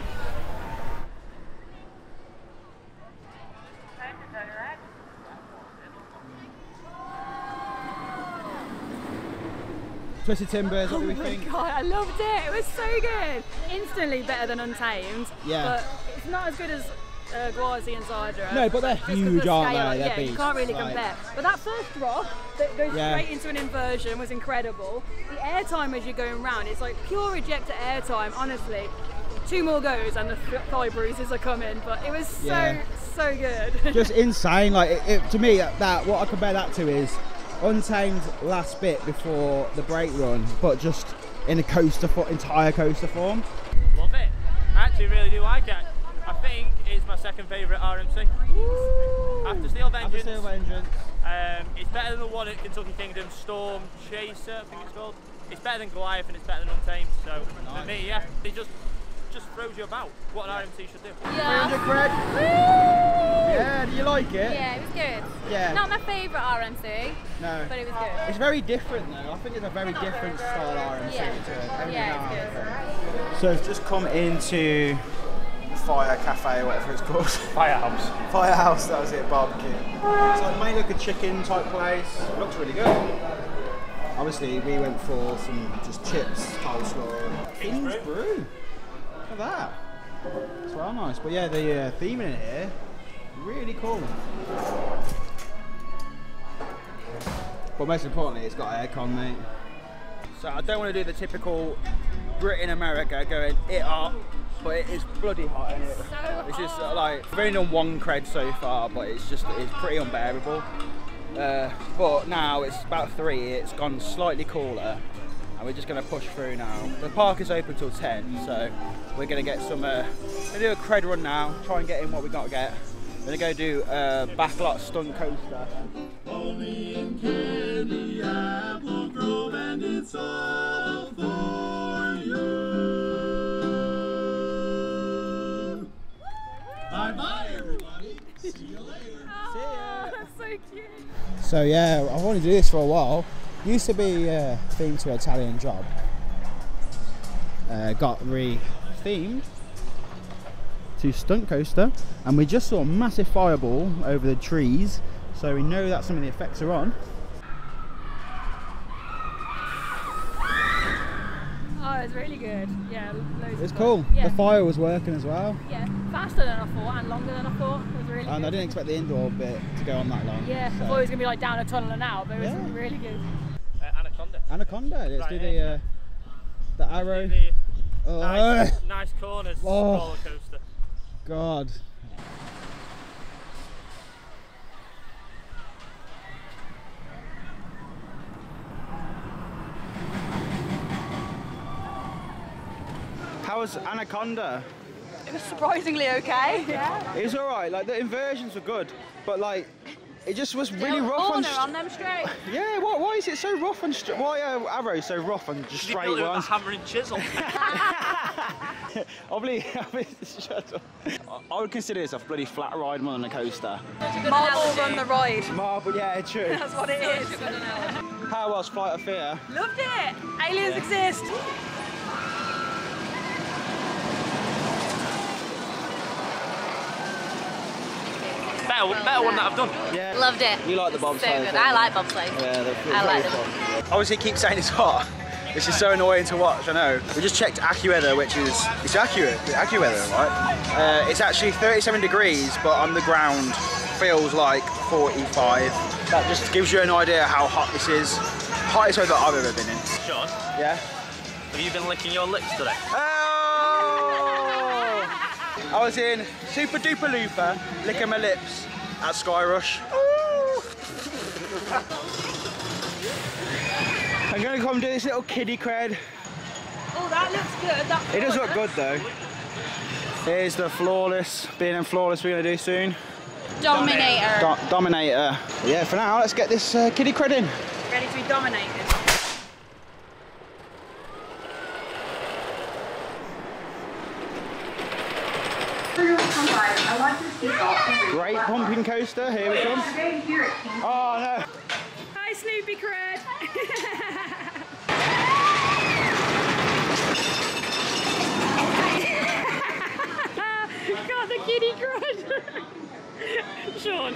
Twisted Timbers, what do we think? Oh my god, I loved it. It was so good. Instantly better than Untamed. Yeah. But it's not as good as Gwazi and Zadra. No, but they're Just 'cause huge, the aren't scale, they? They're Yeah, you beasts, can't really like- compare. But that first drop that goes straight into an inversion was incredible. The airtime as you're going round, it's like pure ejector airtime, honestly. 2 more goes and the thigh bruises are coming, but it was so good. Just insane. Like to me, that what I compare that to is Untamed last bit before the brake run, but just in a entire coaster form. Love it. I actually really do like it. I think it's my second favourite RMC. After Steel Vengeance. It's better than the one at Kentucky Kingdom, Storm Chaser, I think it's called. It's better than Goliath and it's better than Untamed. So for me, yeah, it just throws you about what an RMC should do. Yeah. 300 cred. Yeah, do you like it? Yeah, it was good. Yeah. Not my favourite RMC. No. But it was good. It's very different though. I think it's a very different style RMC to everything Yeah, So we've just come into Fire Cafe or whatever it's called. Firehouse. Firehouse, that was it, barbecue. It's like made like a chicken type place. It looks really good. Obviously we went for some just chips, coleslaw. King's Brew. Look at that. It's well nice. But yeah, the theme in here, really cool. But most importantly, it's got aircon, mate. So I don't want to do the typical Brit in America going it hot, but it is bloody hot in it. It's just like I've only done 1 cred so far, but it's pretty unbearable. But now it's about 3. It's gone slightly cooler, and we're just going to push through now. The park is open till 10, so we're going to get some. We're going to do a cred run now. Try and get in what we got to get. We're going to go do a backlot stunt coaster. Only in Candy Apple Grove, and it's all for you. Bye-bye, everybody. See you later. See ya. That's so cute. So yeah, I wanted to do this for a while. Used to be themed to Italian Job. Got re-themed to Stunt Coaster, and we just saw a massive fireball over the trees, so we know that some of the effects are on. Oh, it was really good. Yeah, loads It's of cool. fun. Yeah. The fire was working as well. Yeah, faster than I thought and longer than I thought. It was really And good. I didn't expect the indoor bit to go on that long. Yeah, so. I thought it was going to be like down a tunnel and out, but it was Yeah. really good. Anaconda. Anaconda, let's Right do here. the arrow. Nice corners Oh. roller coaster. God. How was Anaconda? It was surprisingly okay. Yeah. It was alright, like the inversions were good, but like it just was really rough corner and on them straight. yeah, why is it so rough and straight? Why are arrows so rough and just You straight built it with a ones? hammer and chisel. Shut up. I would consider this a bloody flat ride more than a coaster. Marble run the ride. Marble, yeah, true. That's what it is. How was Flight of Fear? Loved it. Aliens exist. Better one that I've done. Yeah. Loved it. You like the bobsleigh? So good. I like bobsleigh. Yeah, I like them. Obviously, keep saying it's hot. This is so annoying to watch, I know. We just checked AccuWeather, which is, it's AccuWeather, right? It's actually 37 degrees, but on the ground feels like 45. That just gives you an idea how hot this is. Hottest weather I've ever been in. Sean, Yeah? have you been licking your lips today? Oh! I was in Super Duper Looper, licking my lips at Sky Rush. I'm gonna come do this little kiddie cred. Oh, that looks good. That It does look good though. Here's the flawless, B&M flawless we're gonna do soon. Dominator. Dominator. Yeah, for now, let's get this kiddie cred in. Ready to be dominated. Great pumping coaster, here we come. Oh no. Hi, Snoopy Cred. Got the kitty crud. Sean.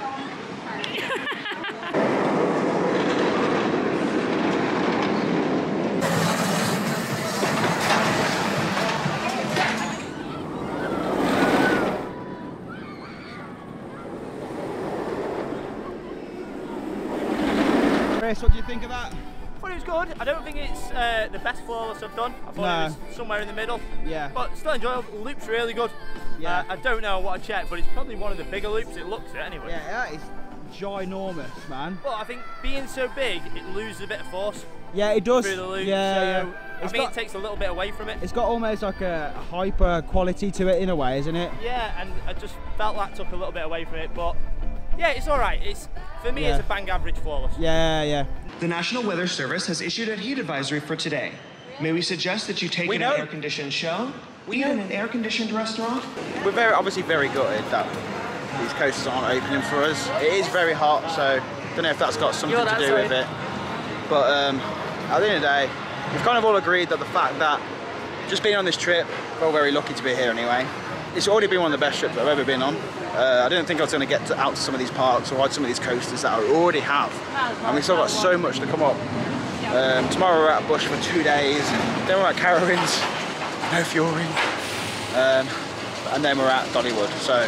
Chris, what do you think of that? I thought it was good. I don't think it's the best flawless I've done. I thought it was somewhere in the middle. Yeah. But still enjoyable. The loop's really good. Yeah. I don't know what I checked, but it's probably one of the bigger loops. It looks it anyway. Yeah, that is ginormous, man. But I think being so big, it loses a bit of force. Yeah, it does. Through the loop. Yeah, so yeah. I think it takes a little bit away from it. It's got almost like a hyper quality to it in a way, isn't it? Yeah, and I just felt that took a little bit away from it, but yeah, it's all right. It's for me, Yeah. it's a bang average flawless. Yeah, yeah. The National Weather Service has issued a heat advisory for today. May we suggest that you take in an air-conditioned show, eat in an air-conditioned restaurant? We're obviously very gutted that these coasters aren't opening for us. It is very hot, so I don't know if that's got something to do with it. But at the end of the day, we've kind of all agreed that the fact that just being on this trip, we're all very lucky to be here anyway. It's already been one of the best trips I've ever been on. I didn't think I was going to get out to some of these parks or ride some of these coasters that I already have. And we've still got so much to come up. Tomorrow we're at Bush for 2 days. Then we're at Carowinds, no Fjording. And then we're at Dollywood. So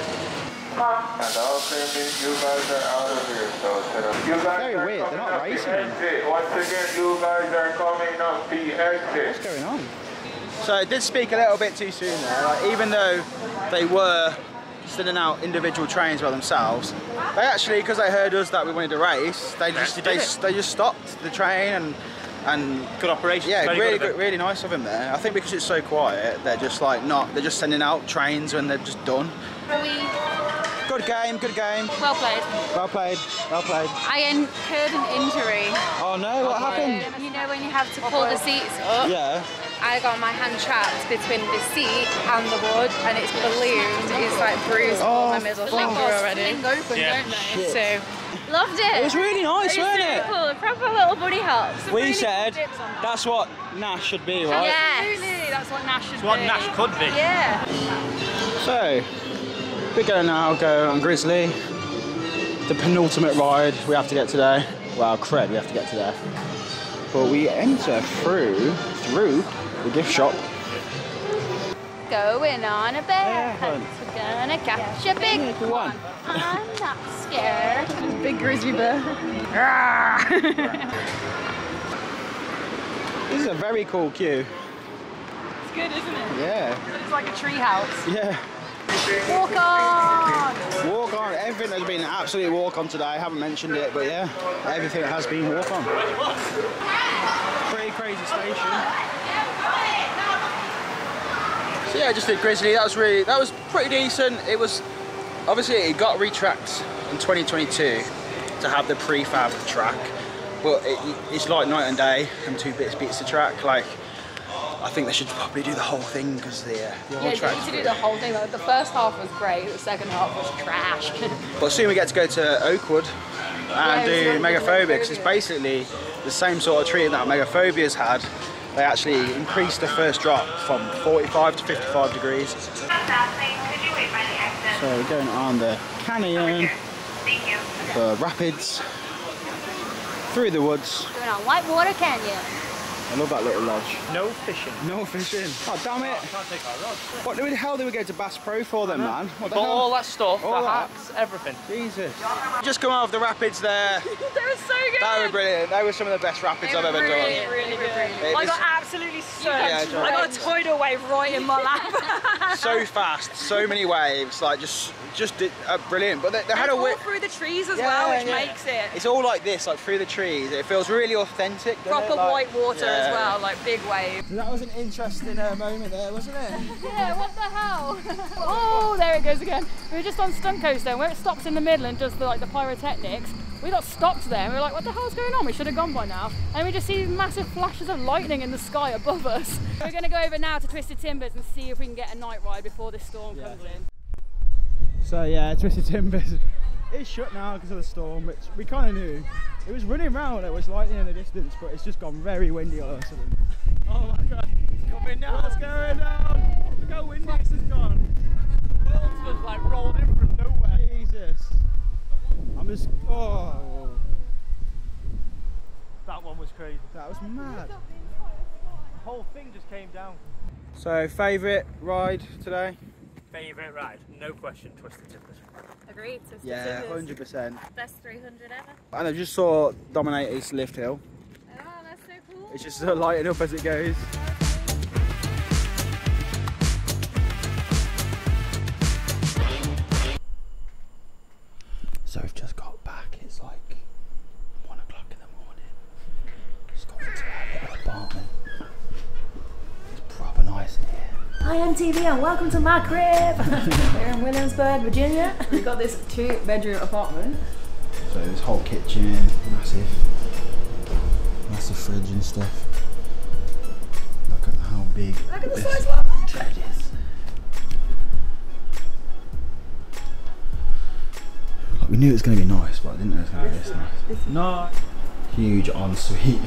very weird, they're not racing. Once again, you guys are coming up the exit. What's going on? So it did speak a little bit too soon there. Like, even though they were sending out individual trains by themselves, they actually, because they heard us that we wanted to race, they just stopped the train and good operation. Yeah, Very really good, really nice of them there. I think because it's so quiet, they're just like they're just sending out trains when they're just done. Good game, good game. Well played. Well played, well played. I incurred an injury. Oh no, what happened? You know when you have to pull the seats up? Yeah. I got my hand trapped between the seat and the wood, and it's ballooned. It's like bruised all my middle finger already. Open, don't they? So, loved it. It was really nice, wasn't it? Cool. Proper little buddy hops. We said that's what Nash should be, right? Yeah. Absolutely, that's what Nash should It's what be. Nash could be. Yeah. So, we're going now, go on Grizzly, the penultimate ride we have to get today. Well, cred we have to get today. But we enter through the gift shop. Going on a bear hunt. We're gonna catch a big one. I'm not scared. Big grizzly bear. This is a very cool queue. It's good, isn't it? Yeah. It's like a tree house. Yeah. Walk on! Walk on. Everything has been an absolute walk on today. I haven't mentioned it, but yeah, everything has been walk on. Pretty crazy station. So yeah, just did Grizzly. That was pretty decent. It was obviously it got retracked in 2022 to have the prefab track, but it's like night and day and two bits to track. Like, I think they should probably do the whole thing because the whole track. Yeah, you need to do the whole thing. Like, the first half was great, the second half was trash. But soon we get to go to Oakwood and do Megaphobics. It's basically the same sort of treatment that Megaphobia's had. They actually increased the first drop from 45 to 55 degrees. So we're going on the canyon, the rapids, through the woods. Going on Whitewater Canyon. I love that little lodge. No fishing. No fishing. Oh, damn it. Can't take our rods. What the hell did we go to Bass Pro for then, man? What the But hell? all that stuff, All the that. hats, everything. Jesus. Just come out of the rapids there. They were so good. They were brilliant. They were some of the best rapids I've ever done. Really good. I got absolutely soaked. Yeah, I got a tidal wave right in my lap. So fast, so many waves, like just did, brilliant. But they had a all whip. through the trees as well, which makes it It's all like this, like through the trees. It feels really authentic. proper like, white water as well, like big waves. So that was an interesting moment there, wasn't it? Yeah, what the hell? Oh, there it goes again. We were just on Stunt Coaster, and where it stops in the middle and does the pyrotechnics, we got stopped there and we were like, what the hell's going on? We should have gone by now. And we just see these massive flashes of lightning in the sky above us. We're going to go over now to Twisted Timbers and see if we can get a night ride before this storm comes in. So yeah, Twisted Timbers is shut now because of the storm, which we kind of knew. It was running around, it was lightning in the distance, but it's just gone very windy all of a sudden. Oh my god, it's coming down. What's going down? Look how windy this has gone. The world's just like rolled in from nowhere. Jesus. I'm just, oh. That one was crazy. That was mad. The whole thing just came down. So, favourite ride today? Favourite ride, no question, Twisted Timbers. Agreed. Twisted Yeah, Timbers. 100%. Best 300 ever. And I just saw Dominator's lift hill. Oh, that's so cool. It's just lighting up as it goes. So we've just got back, it's like 1 o'clock in the morning. Just got into our little apartment. It's proper nice in here. Hi, I'm TV and welcome to my crib. We're in Williamsburg, Virginia. We've got this 2-bedroom apartment. So this whole kitchen, massive fridge and stuff. Look at how big Look at the this size of that bed is. Like, we knew it was going to be nice, but I didn't know it was going to be this nice. No. Huge ensuite.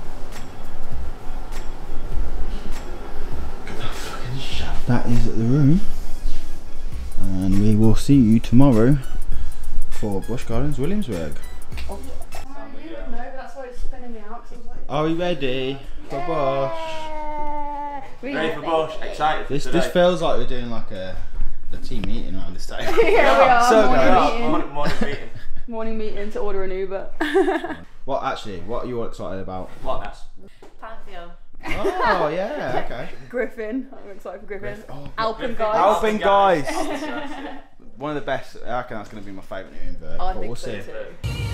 That is the room, and we will see you tomorrow for Busch Gardens Williamsburg. No, that's why it's spinning me out. Are we ready for Busch? Ready for Busch, excited. This feels like we're doing like a team meeting around this table. Yeah, we are. So Morning meeting. Morning meeting to order an Uber. What are you all excited about? What mess? Pantheon. Oh yeah, okay. Griffin. I'm excited for Griffin. Oh, Alpen Guys. Alpen Guys. One of the best. I reckon that's going to be my favourite new Nuremberg. I but think we'll so see. too.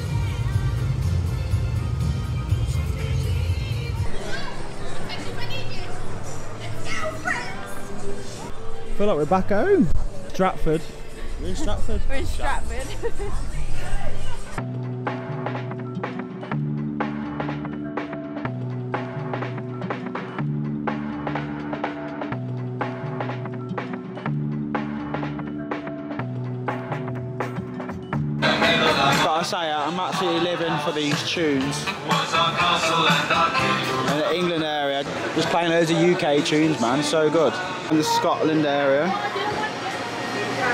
I feel like we're back home. Stratford. We're in Stratford. We're in Stratford. Gotta say, I'm absolutely living for these tunes. In the England area, just playing loads of UK tunes, man, so good. In the Scotland area,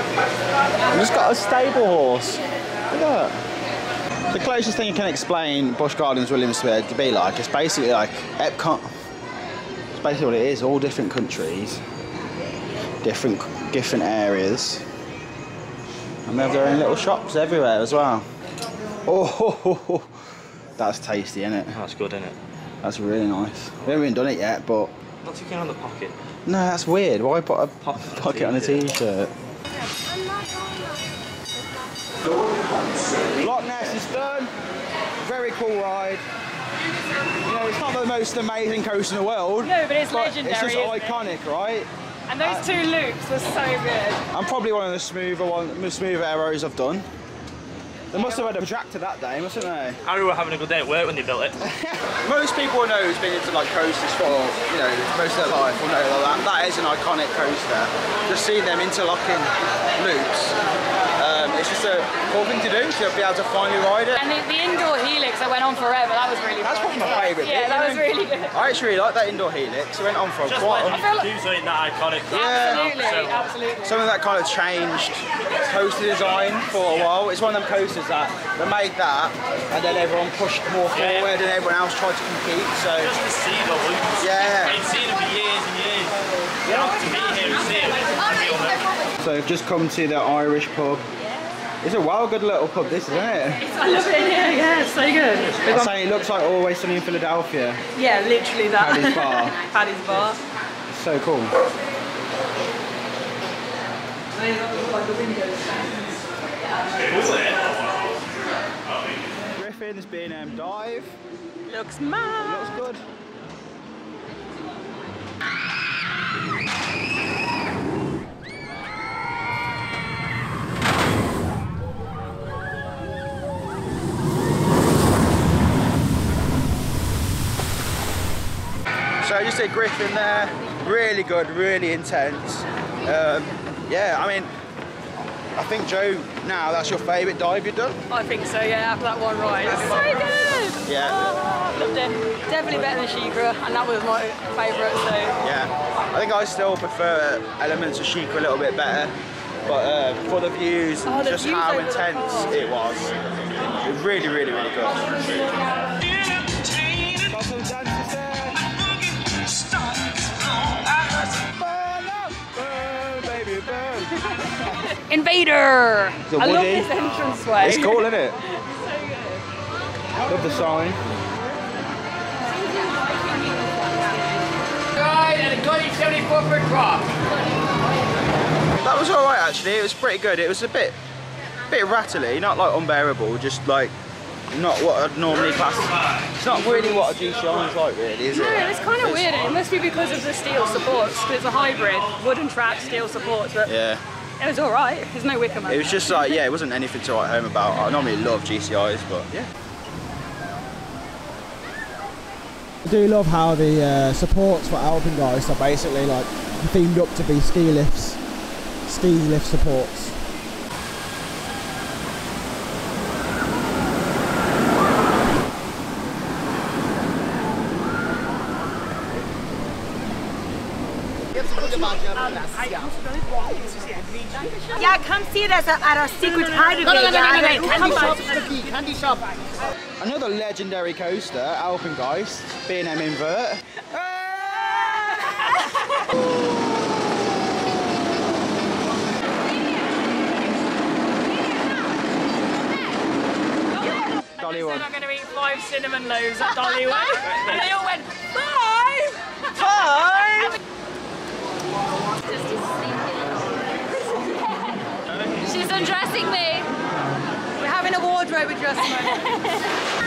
We've just got a stable horse. Look at that. The closest thing you can explain Busch Gardens Williamsburg to be like, it's basically like Epcot. It's basically what it is, all different countries, different areas. And they have their own little shops everywhere as well. Oh, that's tasty, isn't it? That's good, isn't it? That's really nice. We haven't even done it yet, but... Not too keen on the pocket. No, that's weird. Why put a pocket on a t-shirt? Loch Ness is done. Very cool ride. You know, it's not the most amazing coast in the world. No, but it's legendary. It's just iconic, right? And those two loops were so good. I'm probably one of the smoother arrows I've done. They must have had a protractor that day, mustn't they? Harry were having a good day at work when they built it. Most people know who's been into like coasters for, you know, most of their life will know that is an iconic coaster. Just seeing them interlocking loops, it's just a cool thing to do to be able to finally ride it. And the indoor helix that went on forever, that was really That's fun. probably my favourite bit. Yeah, that was really good. I actually really like that indoor helix. It went on for Just quite a when you do something that iconic. Absolutely. Something that kind of changed coaster design for a while. It's one of them coasters that they made that, and then everyone pushed more forward, and everyone else tried to compete. So just to see the loops. Yeah. I've seen them for years and years. You don't have to be here and see them. So I've just come to the Irish pub. It's a well good little pub, this, isn't it? I love it in here. Yeah, it's so good. I'm saying it looks like Always Sunny in Philadelphia. Yeah, literally that. Paddy's Bar. Paddy's Bar. It's so cool. Griffin's B&M dive. Looks mad. Looks good. So I just did Griffin there, really good, really intense. Yeah, I mean, I think Joe, now that's your favourite dive you've done? I think so, yeah, after that one ride. It's so good! Yeah. Oh, loved it. Definitely better than Sheikah, and that was my favourite, so... Yeah, I think I still prefer elements of Sheikah a little bit better, but for the views, just how intense it was really, really, really good. Got some dances there. Invader! The I love Woody. this entranceway. It's cool, isn't it? So good. Love the sign. And a Goody 74-foot drop. That was alright actually, it was pretty good. It was a bit rattly, not like unbearable, just like not what I'd normally class. It's not really what a GCI is like really, is it? No, it's kind of weird. It must be because of the steel supports, because it's a hybrid, wooden track, steel supports, but yeah. It was alright. There's no wicker man. It was just like, yeah, it wasn't anything to write home about. I normally love GCIs, but yeah. I do love how the supports for Alpengeist are basically like themed up to be ski lift supports. Yeah, come see it at our secret hide Candy shop. Another legendary coaster, Alpengeist, B&M Invert. Dollywood. They're not going to eat 5 cinnamon loaves at Dollywood. And they all went, 5! 5! She's undressing me. We're having a wardrobe adjustment.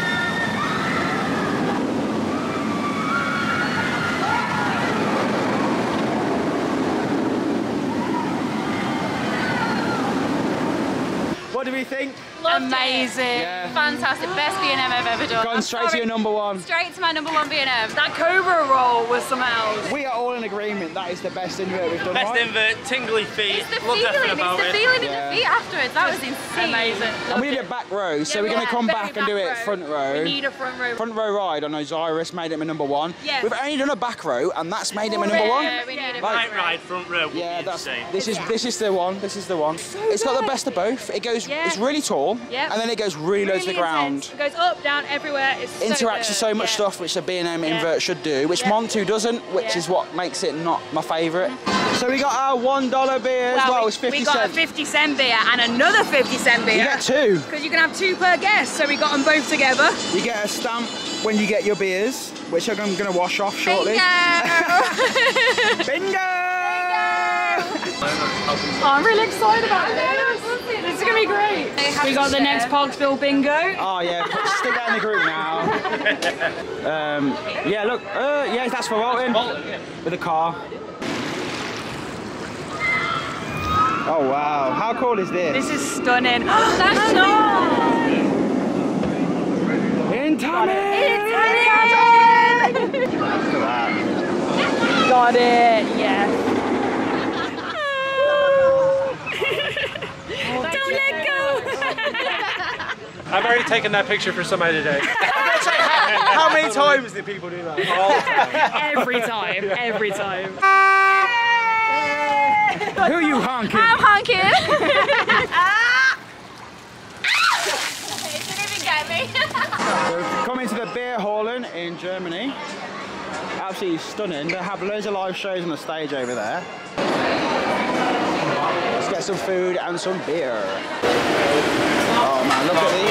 What do we think? Amazing. Yeah. Fantastic. Best B&M I've ever done. Gone straight to your number one. Straight to my number one B&M. That Cobra roll was something else. We are all in agreement that is the best invert we've done. Best right? invert, tingly feet. It's the Love feeling. everything about It's the it. feeling in the feet after afterwards. That was insane. Amazing. And we did it back row, so we're going to come back and do it front row. We need a front row. Front row ride on Osiris made it my number one. Yeah. We've only done a back row, and that's made it my number one. Yeah, we need a Night ride front row. Yeah, this is the one. This is the one. It's got the best of both. It goes. It's really tall, and then it goes really low to the ground. It goes up, down, everywhere. It's Interacts with so much stuff which a B&M invert should do, which Montu doesn't, which is what makes it not my favourite. So we got our $1 beers. Well, it was 50 cents. We got a 50-cent beer and another 50-cent beer. You get two. Because you can have two per guest, so we got them both together. You get a stamp when you get your beers, which I'm going to wash off shortly. Bingo! Oh, I'm really excited about this. This is going to be great. We got the next Parksville bingo. Oh yeah, stick that in the group now. Yeah, look. Yeah, that's for Walton. With a car. Oh wow, how cool is this? This is stunning. That's nice. Incoming! Got it, yeah. Don't let go! I've already taken that picture for somebody today. How many times did people do that? Every time, every time. Who are you honking? I'm honking. It didn't even get me. We're coming to the Beer Hallen in Germany. Absolutely stunning. They have loads of live shows on the stage over there. Let's get some food and some beer. Oh man, look at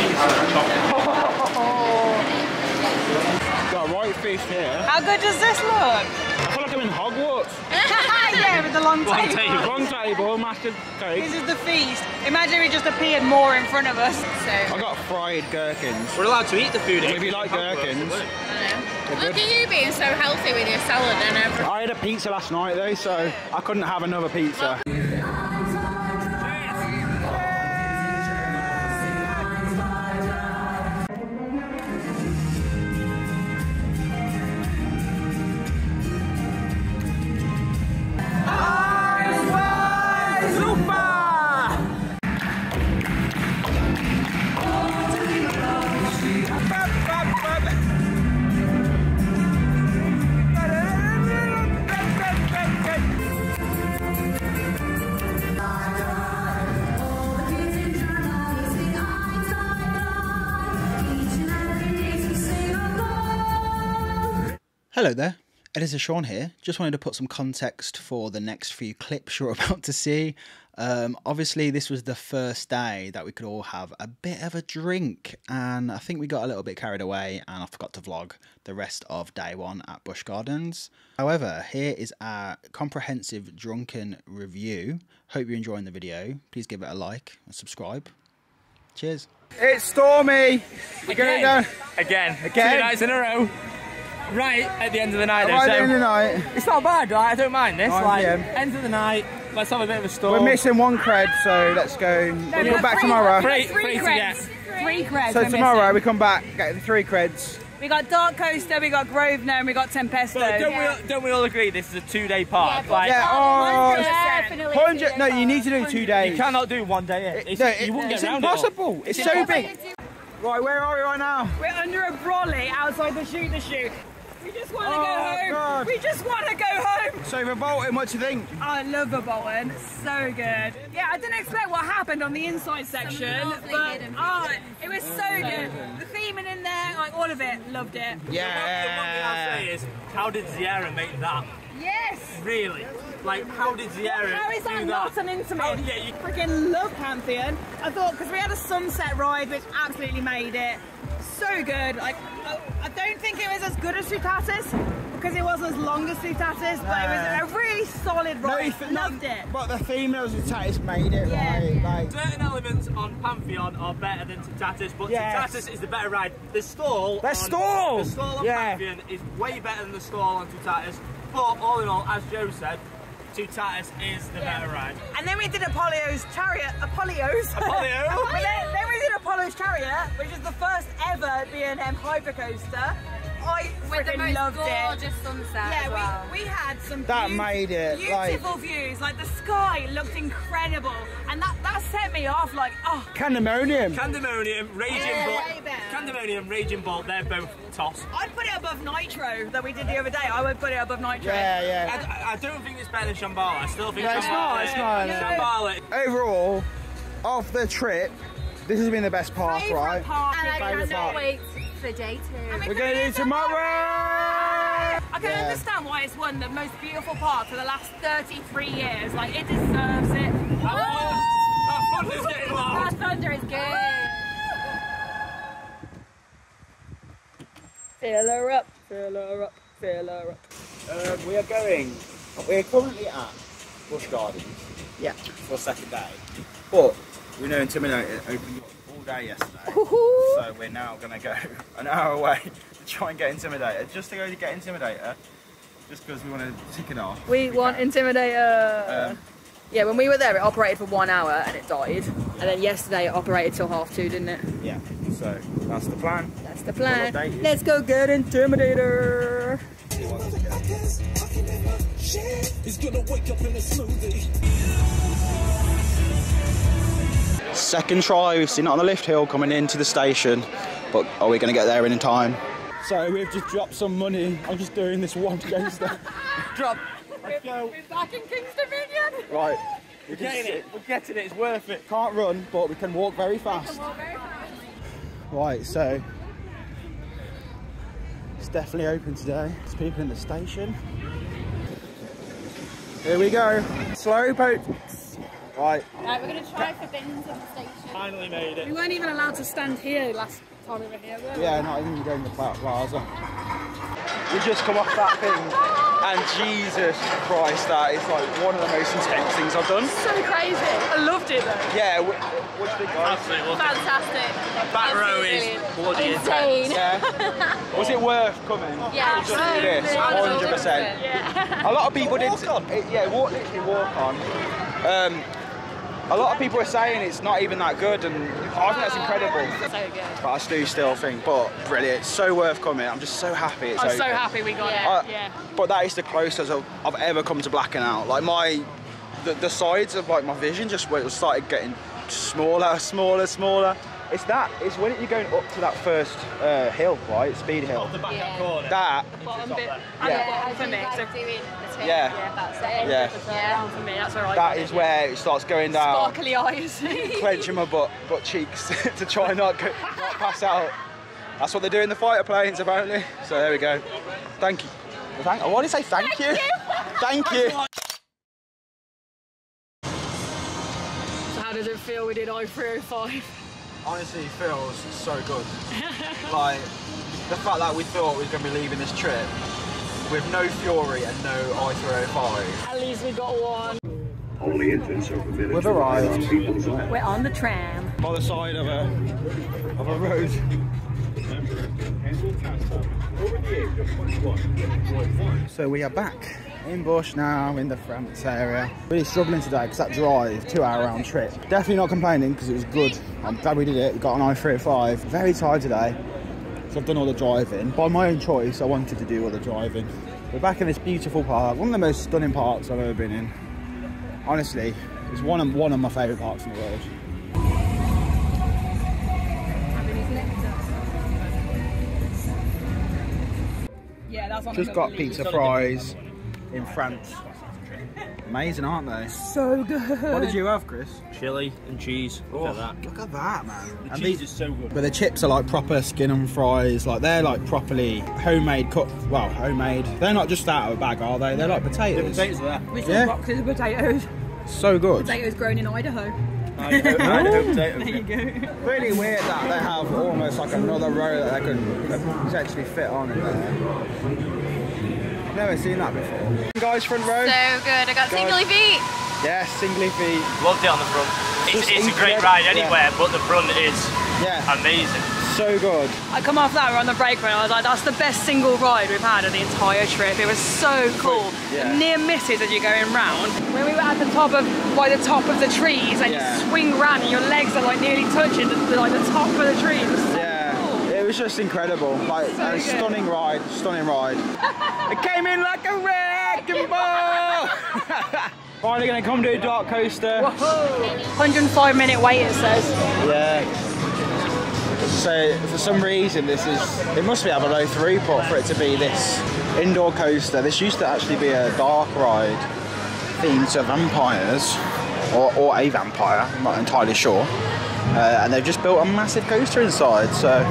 these. Got a right feast here. How good does this look? I feel like I'm in Hogwarts. Yeah, with the long table. Long table, massive cake. This is the feast. Imagine it just appeared more in front of us. I got fried gherkins. We're allowed to eat the food. If you like gherkins. Look at you being so healthy with your salad and everything. I had a pizza last night though, so I couldn't have another pizza. Hello there, Editor Sean here. Just wanted to put some context for the next few clips you're about to see. Obviously this was the first day that we could all have a bit of a drink, and I think we got a little bit carried away and I forgot to vlog the rest of day one at Busch Gardens. However, here is our comprehensive drunken review. Hope you're enjoying the video. Please give it a like and subscribe. Cheers. It's stormy. We're going down. Again. 2 nights in a row. Right at the end of the night. Right at the end of the night. It's not bad, right? I don't mind this. 9 like, PM. end of the night. Let's have a bit of a storm. We're missing one cred, so let's go. We'll come back tomorrow. Free to get. 3 creds. So tomorrow we come back, get the 3 creds. We got Dark Coaster, we got Grosvenor, and we got Tempesto. But don't we all agree this is a 2-day park? No, you need to do 2 days. You cannot do 1 day. You wouldn't get around impossible. It's so big. Right, where are we right now? We're under a brolly outside the Shoot the Shoot. We just want to go home. God. We just want to go home. So for Bolton, what do you think? I love the Bolton. So good. Yeah, I didn't expect what happened on the inside section, but it was so good. The theming in there, like all of it, loved it. Yeah. The one thing I'll say is, how did Zierra make that? Yes. Really? Like, how did Zierra How is that not an intimate? Yeah, you freaking love Pantheon. I thought, because we had a sunset ride, which absolutely made it so good. Like, I don't think it was as good as Sutatis, because it wasn't as long as Sutatis, but it was a really solid ride. Loved it. But the theme of Sutatis made it right. Like. Certain elements on Pantheon are better than Sutatis, but Sutatis is the better ride. The stall on Pantheon is way better than the stall on Sutatis. But all in all, as Joe said, Sutatis is the better ride. And then we did Apollo's Chariot. Apollo's? then we did Apollo's Chariot, which is the first ever B&M hypercoaster. I freaking loved it. Gorgeous sunset. Yeah, as well. we had some That made it, beautiful views. Like the sky looked incredible, and that set me off. Like, oh, Candemonium. Candemonium, Raging Bolt. Candemonium, Raging Bolt. They're both toss. I'd put it above Nitro that we did the other day. I would put it above Nitro. Yeah. I don't think it's better than Shambhala. I still think No, it's not. Shambhala. Overall, of the trip, this has been the best part, right? And I Favourite cannot part. wait for day 2. We're going to do tomorrow! I can understand why it's one of the most beautiful parts for the last 33 years. Like, it deserves it. That thunder's getting loud. That thunder is good. Fill her up, fill her up, fill her up. We're currently at Busch Gardens. Yeah. For a second day. But we know Intimidator opened up all day yesterday. So we're now going to go an hour away to try and get Intimidator. Just to go to get Intimidator. Just because we want to tick it off. We want Intimidator. Yeah, when we were there, it operated for 1 hour and it died. And then yesterday, it operated till 2:30, didn't it? Yeah. So that's the plan. That's the plan. We'll update you. Let's go get Intimidator. He's gonna wake up in a smoothie. Second try, we've seen it on the lift hill coming into the station. But are we going to get there in time? So we've just dropped some money. I'm just doing this one coaster. Drop. Let's go. We're back in King's Dominion. Right. We're getting it. We're getting it. It's worth it. Can't run, but we can walk very fast. Right, so it's definitely open today. There's people in the station. Here we go. Slow boats. Right. Right, we're going to try for bins at the station. Finally made it. We weren't even allowed to stand here last time we were here, were we? Yeah, not even going to Plaza. We just come off that thing, and Jesus Christ, that is like one of the most intense things I've done. So crazy. I loved it though. Yeah, what do you think, guys? Absolutely. Fantastic. Back row is bloody intense. Insane. Yeah. Was it worth coming? Yeah, Just do this, 100%. Yeah. A lot of people did. Yeah, literally walk on. A lot of people are saying it's not even that good, and I think that's incredible. So good. But I do still think, but brilliant. It's so worth coming. I'm just so happy it's I'm open. so happy we got it. Yeah. But that is the closest I've ever come to blacking out. Like the sides of like my vision just started getting smaller. It's when you're going up to that first hill, right? Speed hill. The back corner. That. The bottom bit. Yeah. For me. So Yeah. that's it. Yeah. For me, that's alright. That is where it starts going down. Sparkly eyes. Clenching my butt cheeks to try not pass out. That's what they do in the fighter planes, apparently. So there we go. Thank you. I want to say thank you. Thank you. So how does it feel we did I-305? Honestly, it feels so good. Like, the fact that we thought we were going to be leaving this trip with no Fury and no I-305. At least we got one. Only engines are permitted. We've arrived. We're on the tram. By the side of a road. So we are back in Busch now, in the France area. Really struggling today because that drive, 2 hour round trip. Definitely not complaining because it was good. I'm glad we did it. We got an I-305. Very tired today. So I've done all the driving. By my own choice, I wanted to do all the driving. We're back in this beautiful park. One of the most stunning parks I've ever been in. Honestly, it's one of my favourite parks in the world. Yeah, that's on Just got pizza fries in France. Amazing, aren't they? So good. What did you have, Chris? Chili and cheese. Look at that. Look at that, man. The cheese is so good. But the chips are like proper skin and fries. Like they're like properly homemade cooked. Well, homemade. They're not just out of a bag, are they? They're like potatoes. The potatoes are there. We saw boxes of potatoes. So good. Potatoes grown in Idaho. Idaho potatoes. There you go. Really weird that they have almost like another row that they could potentially fit on in there. I've never seen that before. Guys, front row. So good. I got singly feet. Yeah, singly feet. Loved it on the front. It's a great ride anywhere, but the front is amazing. So good. I come off that, we're on the break run, I was like, that's the best single ride we've had of the entire trip. It was so cool. Yeah. The near misses as you're going round. When we were at the top of, by the top of the trees and you swing round and your legs are like nearly touching the top of the trees. Yeah, it was just incredible. Like a stunning ride, stunning ride. It came in like a wrecking ball. Finally gonna come do a dark coaster. Whoa. 105-minute wait it says. Yeah. So for some reason it must have a low throughput for it to be this indoor coaster. This used to actually be a dark ride themed to vampires or a vampire, I'm not entirely sure. And they've just built a massive coaster inside, so.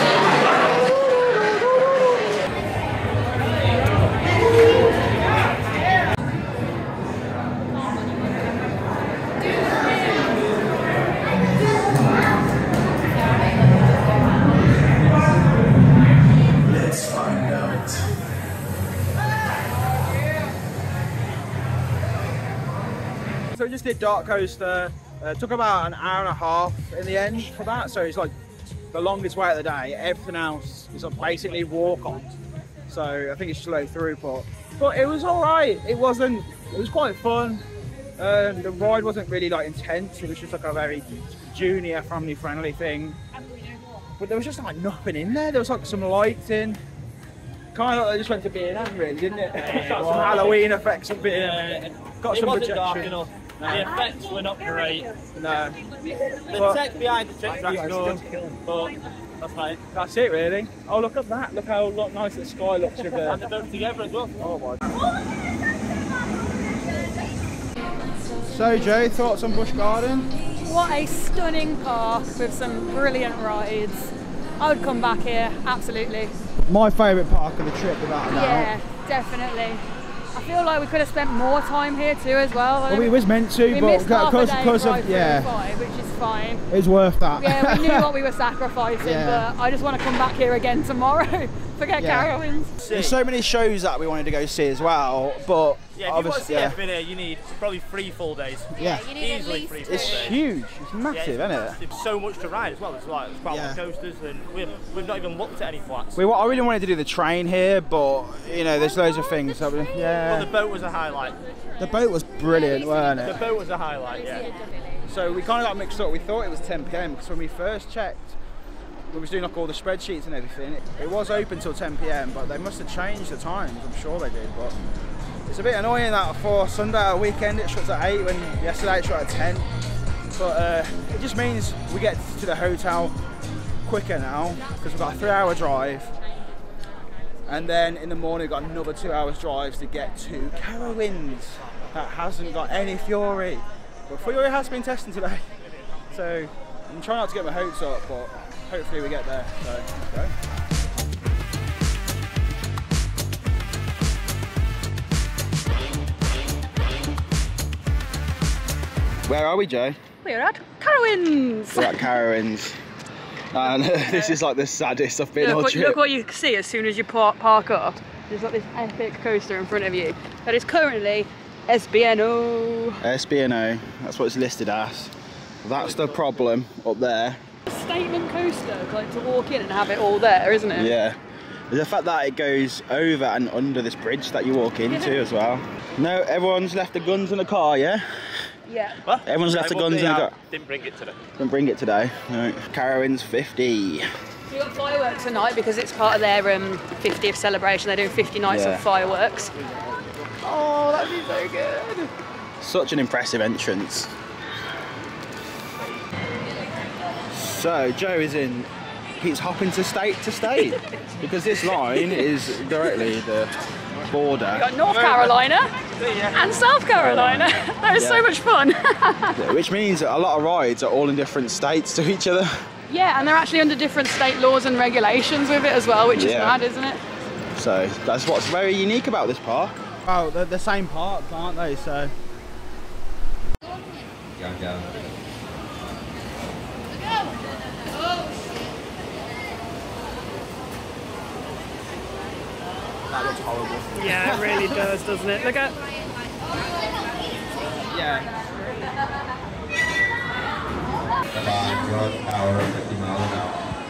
So we just did dark coaster. Took about an hour and a half in the end for that. So it's like the longest wait of the day. Everything else is basically walk on. So I think it's slow throughput. But it was all right. It was quite fun. The ride wasn't really like intense. It was just like a very junior, family friendly thing. But there was just like nothing in there. There was like some lights in. Kind of like they just went to B&M really, didn't it? Got some Halloween effects of B&M. Got some wasn't dark projection. enough. The effects were not great. No. The tech behind the trick track's good, but that's fine. That's it really. Oh look at that. Look how nice the sky looks with the... And they're both together as well. Oh my God. So Joe, thoughts on Busch Garden? What a stunning park with some brilliant rides. I would come back here, absolutely. My favourite park of the trip without a doubt. Yeah, definitely. I feel like we could have spent more time here too as well. Well, we was meant to, we but missed half a day because of which is fine. It's worth that. Yeah, we knew what we were sacrificing, but I just want to come back here again tomorrow. Forget Carowinds. There's so many shows that we wanted to go see as well, but yeah, if you want to see everything here, you need probably 3 full days. Yeah, you need easily 3 full it's days. Huge. It's massive, isn't it? It's so much to ride as well. It's quite a lot of coasters, and we've not even looked at any flats. I really wanted to do the train here, but you know, there's loads of things. Well, the boat was a highlight. The boat was brilliant, wasn't it? The boat was a highlight, yeah. So we kind of got mixed up. We thought it was 10 PM because when we first checked, we was doing like all the spreadsheets and everything, it was open till 10 PM, but they must have changed the times. I'm sure they did, but it's a bit annoying that for Sunday or weekend it shuts at 8 when yesterday it shut at 10. But it just means we get to the hotel quicker now because we've got a 3-hour drive, and then in the morning we've got another 2 hours drive to get to Carowinds. That hasn't got any Fury, but Fury has been testing today, so I'm trying not to get my hopes up, but hopefully we get there. So let's go. Where are we, Joe? We're at Carowinds. We're at Carowinds. And this is like the saddest I've been all trip. Look what you see as soon as you park up. There's like this epic coaster in front of you that is currently SBNO. SBNO, that's what it's listed as. That's the problem up there. A statement coaster, like to walk in and have it all there, isn't it? Yeah. The fact that it goes over and under this bridge that you walk into as well. No, everyone's left the guns in the car, yeah? Yeah. What? Everyone's left the guns in the car. Didn't bring it today. Didn't bring it today. No. Carowinds 50. We've got fireworks tonight because it's part of their 50th celebration. They're doing 50 nights of fireworks. Oh, that'd be so good. Such an impressive entrance. So Joe keeps hopping to state because this line is directly the border. We've got North Carolina and South Carolina. That is so much fun. Which means that a lot of rides are all in different states to each other. Yeah, and they're actually under different state laws and regulations with it as well, which is mad, isn't it? So that's what's very unique about this park. Oh, they're the same park, aren't they? So. That looks horrible. Yeah, it really does, doesn't it? Look at. Yeah. Power 50 miles an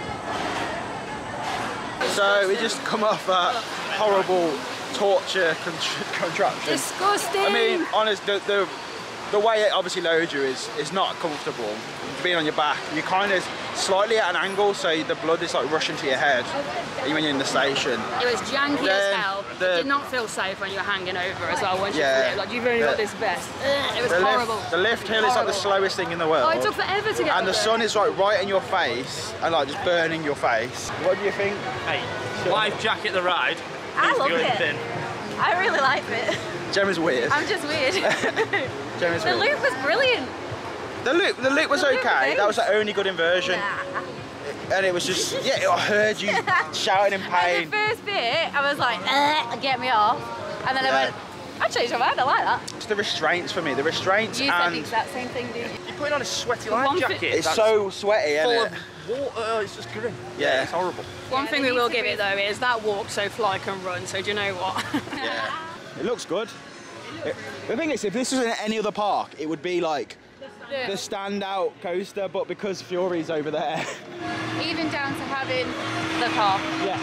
hour. So we just come off that horrible torture contraption. Disgusting. I mean, honest, the the way it obviously loads you is not comfortable. Being on your back, you're kind of slightly at an angle, so the blood is like rushing to your head even when you're in the station. It was janky as hell. It did not feel safe when you were hanging over as well. Once you flew, like you've only got this vest. It was horrible. The lift hill is like the slowest thing in the world. Oh, it took forever to get and the sun is like right in your face and like just burning your face. What do you think? Hey, life jacket the ride. I love it. I really like it. Gemma's weird. I'm just weird. Gemma's the weird. loop was brilliant. The loop was okay. That was the only good inversion. Nah. And it was just, I heard you shouting in pain. And the first bit, I was like, get me off. And then I went, I changed my mind, I like that. It's the restraints for me. The restraints you and... said the exact same thing, didn't you? You're putting on a sweaty life jacket. It's so sweaty, isn't it? Full of water, it's just grim. Yeah, it's horrible. One thing we will give it though is that walk so fly can run, so do you know what? Yeah. It looks good. The thing is, if this was in any other park, it would be like the standout coaster, but because Fury's over there. Even down to having the car. Yeah.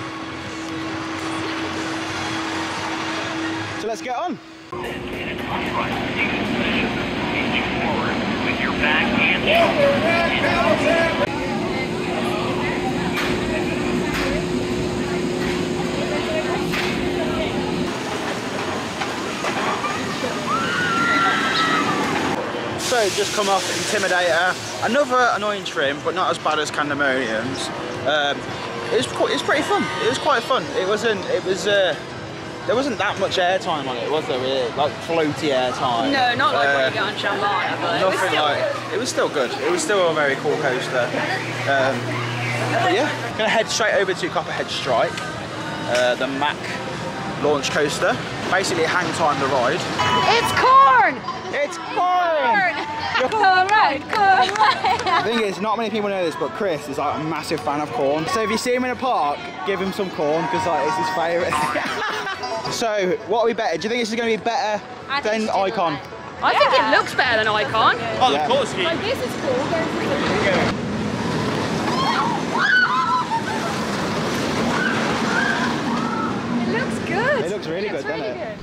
So let's get on. With your back and So just come off Intimidator, another annoying trim, but not as bad as Candemonium's. It was pretty fun. It was quite fun. There wasn't that much airtime on it, was there? Really? Like floaty airtime. No, not like when you get on Shambhala, but it was still good. It was still a very cool coaster. But yeah, gonna head straight over to Copperhead Strike, the Mack launch coaster. Basically hang time the ride. It's corn! It's corn! Corn ride, corn ride! The thing is, not many people know this, but Chris is like a massive fan of corn. So if you see him in a park, give him some corn, because like, it's his favourite. So, what are we better? Do you think this is going to be better than Icon? I think it looks better than Icon. Oh, of course. Like this is cool. It looks good. It looks really good, doesn't it?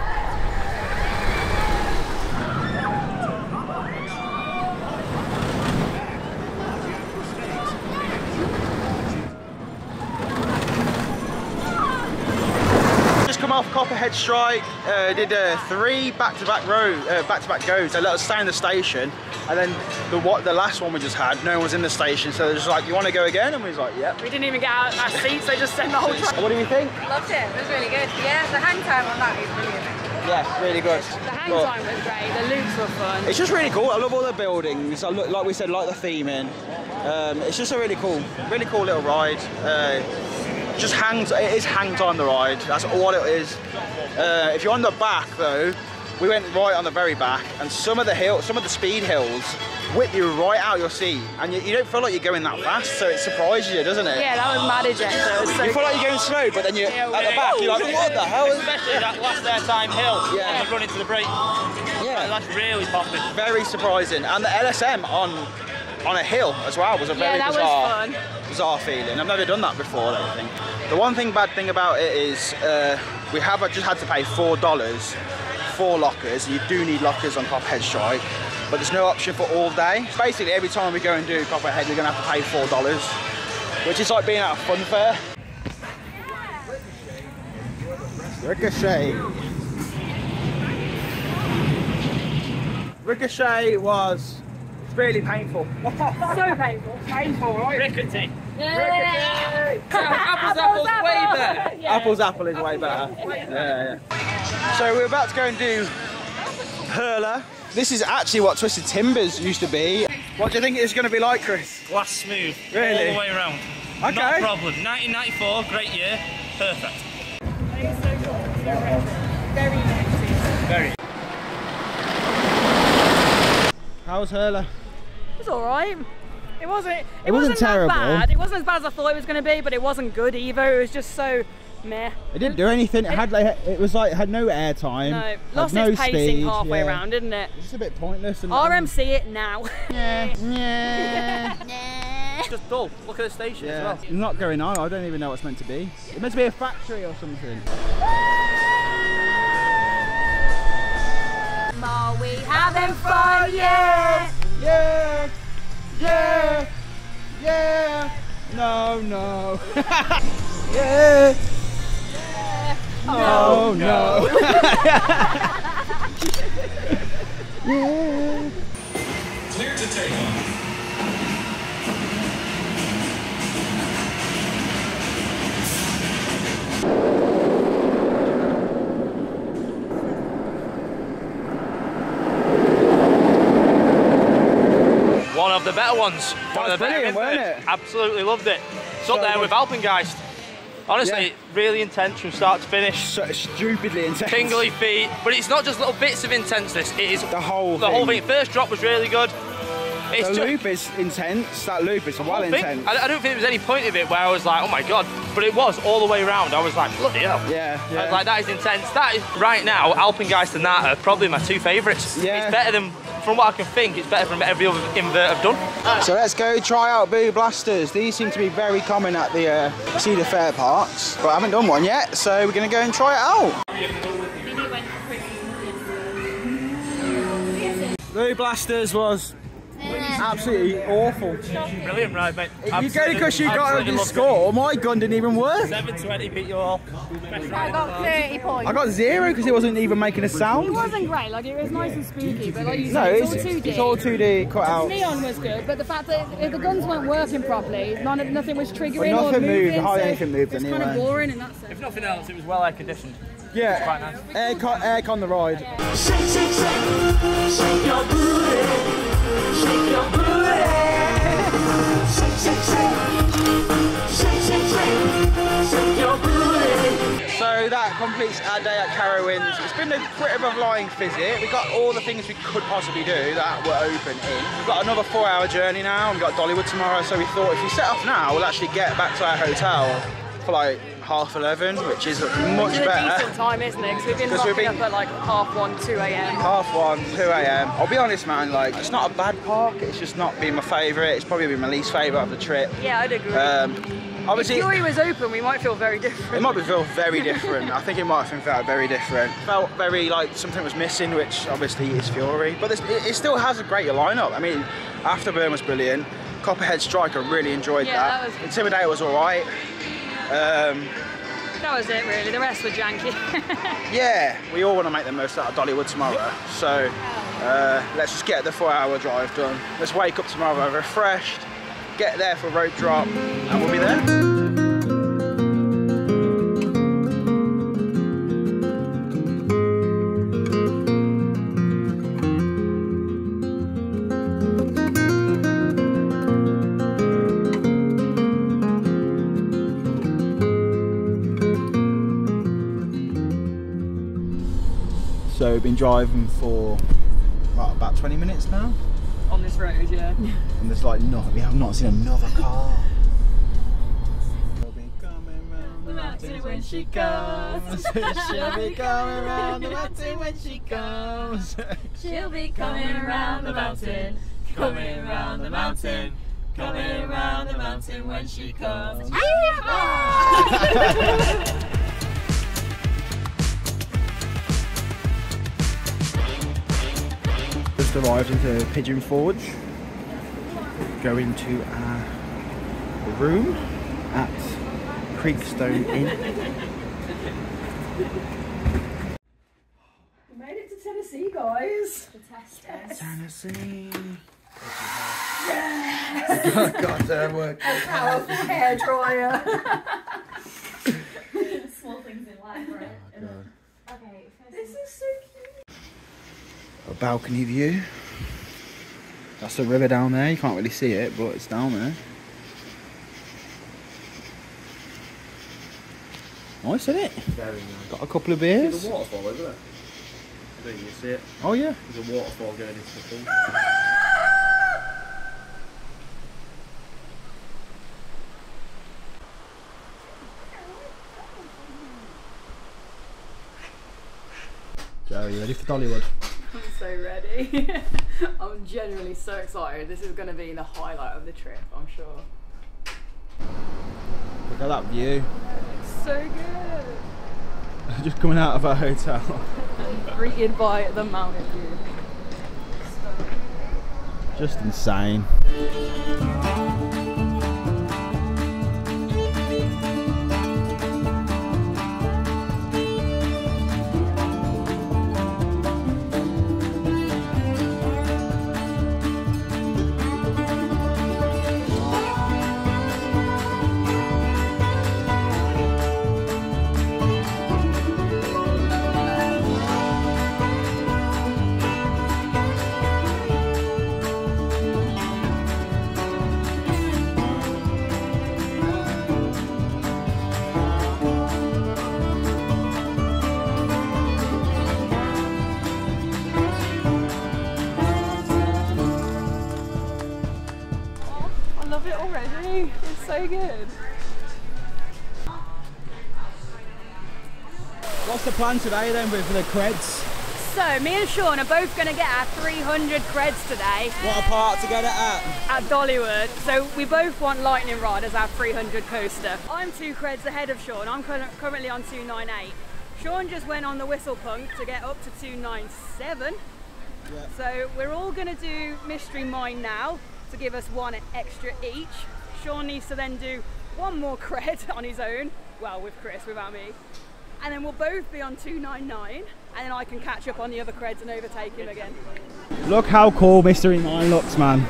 Come off Copperhead Strike, did 3 back-to-back goes. They let us stay in the station, and then the last one we just had, no one was in the station, so they're just like, you want to go again? And we was like, yep. We didn't even get out of our seats, they just sent the whole track. What do you think? Loved it, it was really good. Yeah, the hang time on that is brilliant. Yeah, really good. The hang time was great, the loops were fun. It's just really cool. I love all the buildings. Like we said, like the theming. It's just a really cool little ride. It is hang time the ride, that's all it is. If you're on the back though, we went right on the very back, and some of the speed hills whip you right out your seat, and you don't feel like you're going that fast, so it surprises you, doesn't it? Yeah, that was mad ejector. So you feel like you're going slow, but then you're at the back, you're like, what the hell? Especially that last airtime hill, yeah. Running to the brake. Yeah. That's really popping. Very surprising, and the LSM on a hill as well was a very bizarre feeling. I've never done that before, I don't think. The bad thing about it is we have just had to pay $4 for lockers. You do need lockers on Copperhead Strike, but there's no option for all day. Basically, every time we go and do Copperhead, we're going to have to pay $4, which is like being at a fun fair. Ricochet. Ricochet was really painful. So painful. Painful, right? Rickety. Yeah. Apple's way better. Yeah. Apple is way better. Yeah. So we're about to go and do Hurler. This is actually what Twisted Timbers used to be. What do you think it's going to be like, Chris? Glass smooth. Really? All the way around. Okay. Not a problem. 1994, great year. Perfect. Very nice. Very. How's Hurler? It was alright. It wasn't terrible. That bad. It wasn't as bad as I thought it was going to be, but it wasn't good either. It was just so meh. It didn't do anything. It had no air time. No, lost its pacing halfway around, didn't it? It's just a bit pointless. And RMC it now. Yeah. It's just dull. Look at the station as well. It's not going on. I don't even know what's meant to be. It's meant to be a factory or something. More we have having fun, yeah. Yeah, yeah, yeah. No, no. Yeah. Oh, no. Yeah. Clear to take off. One of the better ones. One of the brilliant, better wasn't inverts. it? Absolutely loved it. It's up So there good. with Alpengeist. Honestly, Yeah. really intense from start to finish. So stupidly intense. Tingly feet, but it's not just little bits of intenseness. It is The whole whole thing. thing. First drop was really good. It's The just, loop is intense. That loop is well whole thing. intense. I don't think there was any point of it where I was like, oh my god, but it was all the way around. I was like, bloody hell. Yeah, I yeah. was like, that is intense. That is right now. Alpengeist and that are probably my two favourites. Yeah. It's better than, from what I can think, it's better than every other invert I've done. So let's go try out Boo Blasters. These seem to be very common at the Cedar Fair parks, but I haven't done one yet, so we're going to go and try it out. Boo Blasters was absolutely awful. Brilliant ride, mate. You go because you got a good score. My gun didn't even work. 720 beat you all. I got 30 points. I got 0 because it wasn't even making a It sound. wasn't great, like it was nice and spooky, but like you No, said, it's, it's all 2D. it's all 2D cut out. Neon was good, but the fact that if the guns weren't working properly, nothing was triggering Well, or nothing moving, moved, hardly so anything moved it's kind anyway. of boring in that sense. If nothing else, it was well air conditioned. Yeah, Quite nice. aircon the ride. Shake, shake, shake, shake your booty, shake your booty. Shake, shake, shake, shake, shake, shake, shake your booty. So that completes our day at Carowinds. It's been a bit of a flying visit. We got all the things we could possibly do that were open in. We've got another 4-hour journey now, and we've got Dollywood tomorrow, so we thought if we set off now, we'll actually get back to our hotel for like 11:30, which is much It's a better. decent time, isn't it? Because we've been 'Cause we've rocking been- up at like 1:30, 2 a.m. 1:30, 2 a.m. I'll be honest, man, like, it's not a bad park, it's just not been my favourite. It's probably been my least favourite of the trip. Yeah, I'd agree. Obviously, if Fury was open, we might feel very different. it might feel very different. I think it might have felt very different. Felt very like something was missing, which obviously is Fury. But it still has a great lineup. I mean, Afterburn was brilliant. Copperhead Strike, I really enjoyed Yeah, that. Intimidator was alright. That was it, really. The rest were janky. Yeah, we all want to make the most out of Dollywood tomorrow. So let's just get the 4-hour drive done. Let's wake up tomorrow refreshed, get there for rope drop, and we'll be there. So we've been driving for what, about 20 minutes now, On this road, yeah. and there's like we have not seen another car. The mountain when she comes. She'll be coming round the mountain when she comes. She'll be coming around the mountain, coming around the mountain, coming around the mountain when she comes. Just arrived into Pigeon Forge. Going to our room at Creekstone Inn. We made it to Tennessee, guys. The test. Tennessee. Yes! God damn work. A powerful hairdryer. Small things in life, right? Okay, this is so cute. A balcony view. That's the river down there. You can't really see it, but it's down there. Nice, isn't it? Very nice. Got a couple of beers. There's a waterfall, isn't there? I think you see it. Oh yeah. There's a waterfall going into the pool. Joe, are you ready for Dollywood? I'm so ready. I'm genuinely so excited. This is going to be the highlight of the trip, I'm sure. Look at that view. It's so good. Just coming out of our hotel. Greeted by the mountain view. Just insane. It's so good. What's the plan today then with the creds? So me and Sean are both going to get our 300 creds today. What a part to get it at? At Dollywood. So we both want Lightning Rod as our 300 coaster. I'm 2 creds ahead of Sean. I'm currently on 298. Sean just went on the Whistle Punk to get up to 297. Yeah. So we're all going to do Mystery Mine now to give us 1 extra each. Sean needs to then do 1 more cred on his own, well with Chris, without me, and then we'll both be on 299, and then I can catch up on the other creds and overtake him again. Look how cool Mystery Mine looks, man.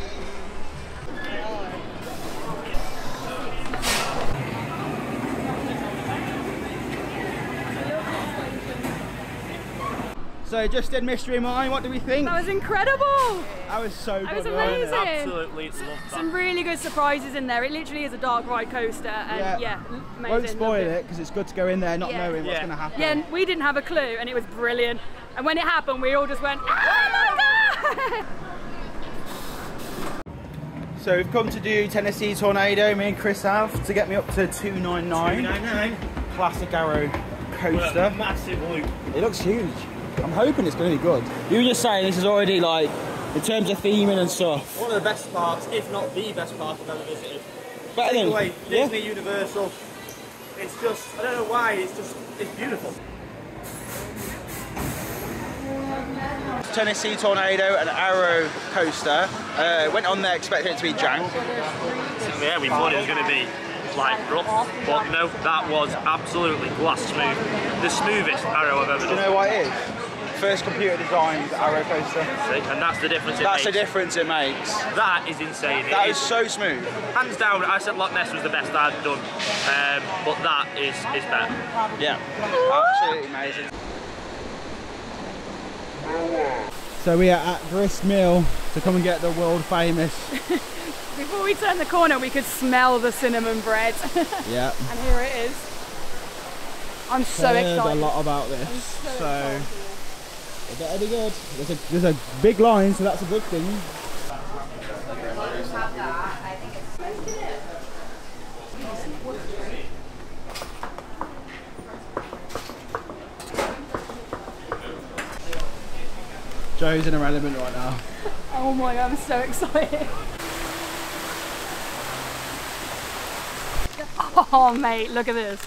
So just did Mystery Mine, what do we think? That was incredible! That was so good. That was amazing! Absolutely loved that. Some really good surprises in there. It literally is a dark ride coaster, and yeah amazing. Won't spoil it, because it's good to go in there not knowing what's going to happen. Yeah, and we didn't have a clue, and it was brilliant. And when it happened, we all just went, oh my god! So we've come to do Tennessee Tornado, me and Chris have, to get me up to 299. 299. Classic Arrow coaster. Massive loop. It looks huge. I'm hoping it's going to be good. You were just saying this is already like, in terms of theming and stuff. One of the best parts, if not the best part I've ever visited. Better than Anyway, Disney Universal. It's just, I don't know why, it's beautiful. Tennessee Tornado and Arrow coaster. Went on there expecting it to be jank. Yeah, we thought it was going to be like rough, but no, that was absolutely glass smooth. The smoothest Arrow I've ever done. Do you know why it is? First computer designed Arrow coaster. See, and that's the difference it that's makes. the difference it makes. That is insane. That is so smooth. Hands down, I said Loch Ness was the best I'd done, but that is better. Yeah, absolutely amazing. So we are at Grist Mill to come and get the world famous. Before we turned the corner, we could smell the cinnamon bread. Yeah. And here it is. I'm so excited. I've heard a lot about this, so it better be good. There's a big line, so that's a good thing. Joe's in her element right now. Oh my god, I'm so excited. Oh mate, look at this.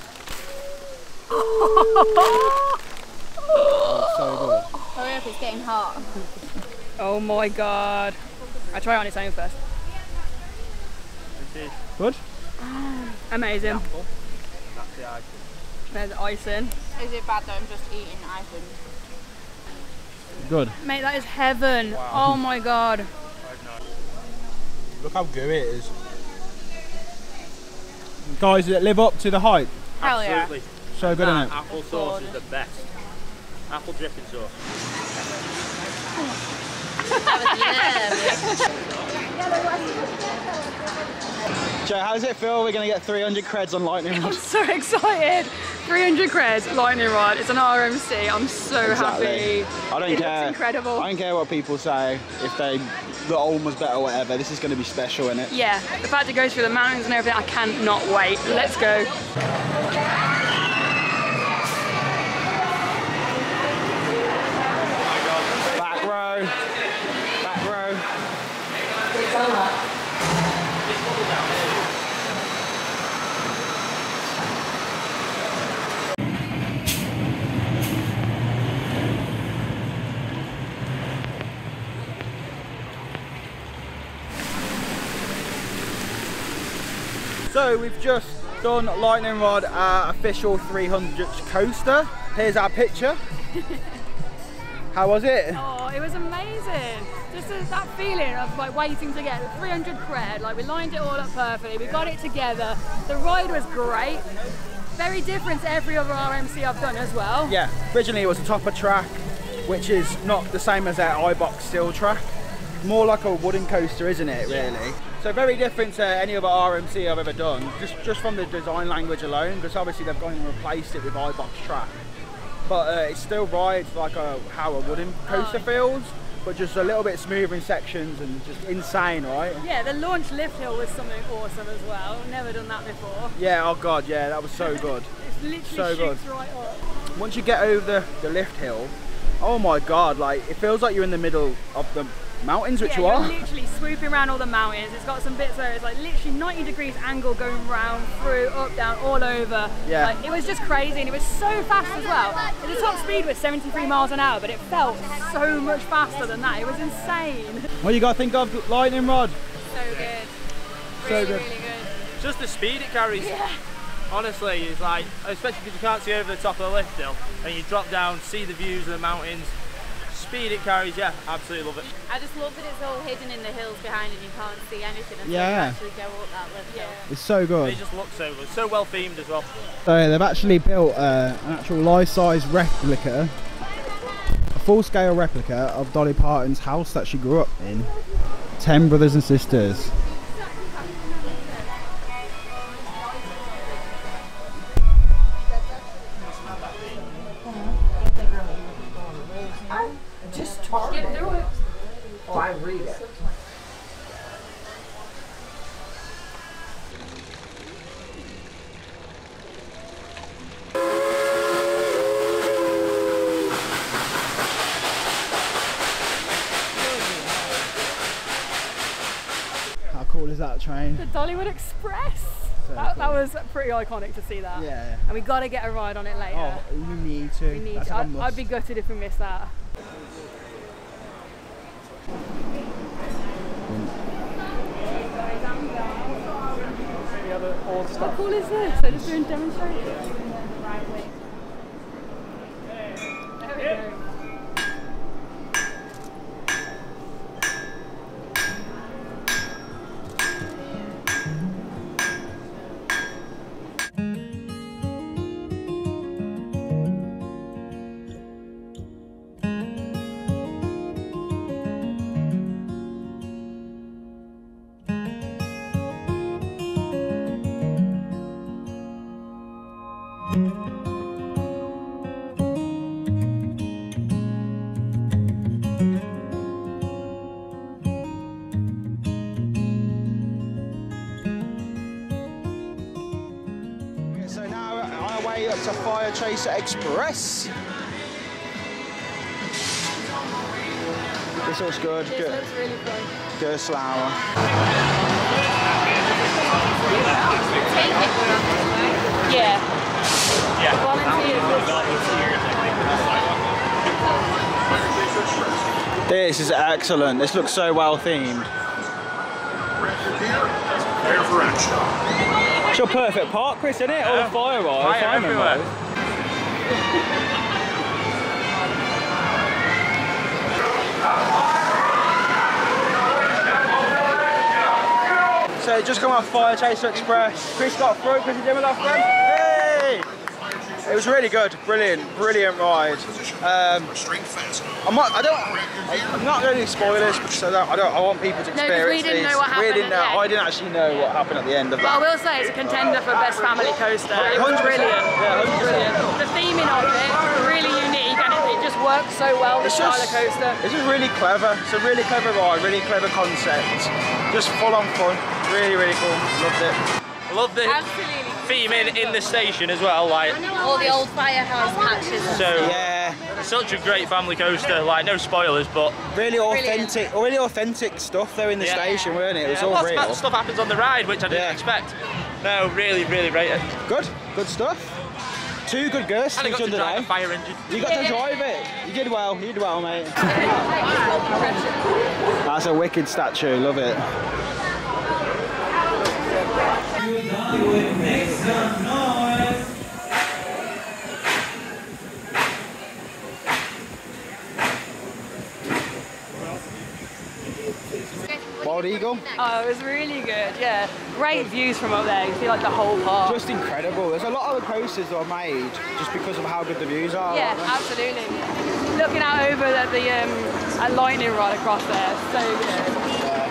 Oh, so good. Hurry up, it's getting hot. Oh my god. I'll try it on its own first. Good? Amazing. There's icing. Is it bad that I'm just eating icing? Good. Mate, that is heaven. Wow. Oh my god. Look how good it is. Guys, does it live up to the hype? Hell yeah. Absolutely. So good, isn't it? Apple sauce is the best. Apple dripping sauce. Joe, how does it feel? We're going to get 300 creds on Lightning Rod. I'm so excited. 300 creds, Lightning Rod. It's an RMC. I'm so happy. I don't care. It's incredible. I don't care what people say. If the old was better or whatever, this is going to be special, isn't it? Yeah. The fact it goes through the mountains and everything, I cannot wait. Let's go. Back row. Back row. So we've just done Lightning Rod, our official 300th coaster. Here's our picture. How was it? Oh, it was amazing. Just that feeling of like waiting to get 300 cred. Like we lined it all up perfectly. We got it together. The ride was great. Very different to every other RMC I've done as well. Yeah, originally it was a topper track, which is not the same as our iBox steel track. More like a wooden coaster, isn't it, really? So very different to any other RMC I've ever done, just from the design language alone, because obviously they've gone and replaced it with iBox track. But it still rides like how a wooden coaster feels, but just a little bit smoother in sections and just insane, right? Yeah, the launch lift hill was something awesome as well. Never done that before. Yeah, oh god, yeah, that was so good. It literally so shoots good. right up. Once you get over the lift hill, oh my god, like it feels like you're in the middle of the mountains, which you are. You're literally swooping around all the mountains. It's got some bits where it's like literally 90 degrees angle going round, through, up, down, all over. Yeah. Like, it was just crazy, and it was so fast as well. The top speed was 73 miles an hour, but it felt so much faster than that. It was insane. What do you got to think of Lightning Rod? So good. So good. Really good. Just the speed it carries. Yeah. Honestly, it's like, especially because you can't see over the top of the lift hill, and you drop down, see the views of the mountains. Speed it carries, yeah, absolutely love it. I just love that it's all hidden in the hills behind and you can't see anything until you actually go up that lift hill. It's so good. It just looks so good, so well themed as well. So they've actually built an actual life-size replica, a full-scale replica of Dolly Parton's house that she grew up in. 10 brothers and sisters. Just talk. Get through it. Oh, I read it. How cool is that train? The Dollywood Express. So That cool. was pretty iconic to see that. Yeah. And we got to get a ride on it later. Oh, you need to. We need That's to. like a must. I'd be gutted if we missed that. How cool is this? They're just doing demonstrations. There we go. So now we're on our way up to Fire Chaser Express. This looks good. This looks really fun. Go slower. Yeah. This is excellent. This looks so well themed. It's your perfect park, Chris, isn't it? All the fire rides. Fire everywhere. So just come off Fire Chaser Express. Chris got through. Chris and Jim got through. Hey! It was really good. Brilliant ride. I'm not going to do spoilers because I want people to experience No, because we didn't know what happened. I didn't actually know what happened at the end of But I that. will say it's a contender for best family coaster. It was 100%. brilliant. Yeah, It was brilliant. The theming of it really unique, and it just works so well. The style of coaster. It's just really clever. It's a really clever ride, really clever concept. Just full on fun. Really cool. Loved it. I love the theming in the station as well, like All the old firehouse patches. so. Yeah. Such a great family coaster. Like no spoilers, but really authentic stuff there in the station, weren't it? It was all lots real. of stuff happens on the ride, which I didn't expect. No, really rate it. Good stuff. 2 good ghosts. And I got to drive a fire engine. You got to drive it. You did well, mate. That's a wicked statue, love it. Bald Eagle? Oh, it was really good, yeah. Great views from up there. You see like the whole park. Just incredible. There's a lot of the coasters that are made just because of how good the views are. Yeah, absolutely. Looking out over at the lightning rod across there, so good.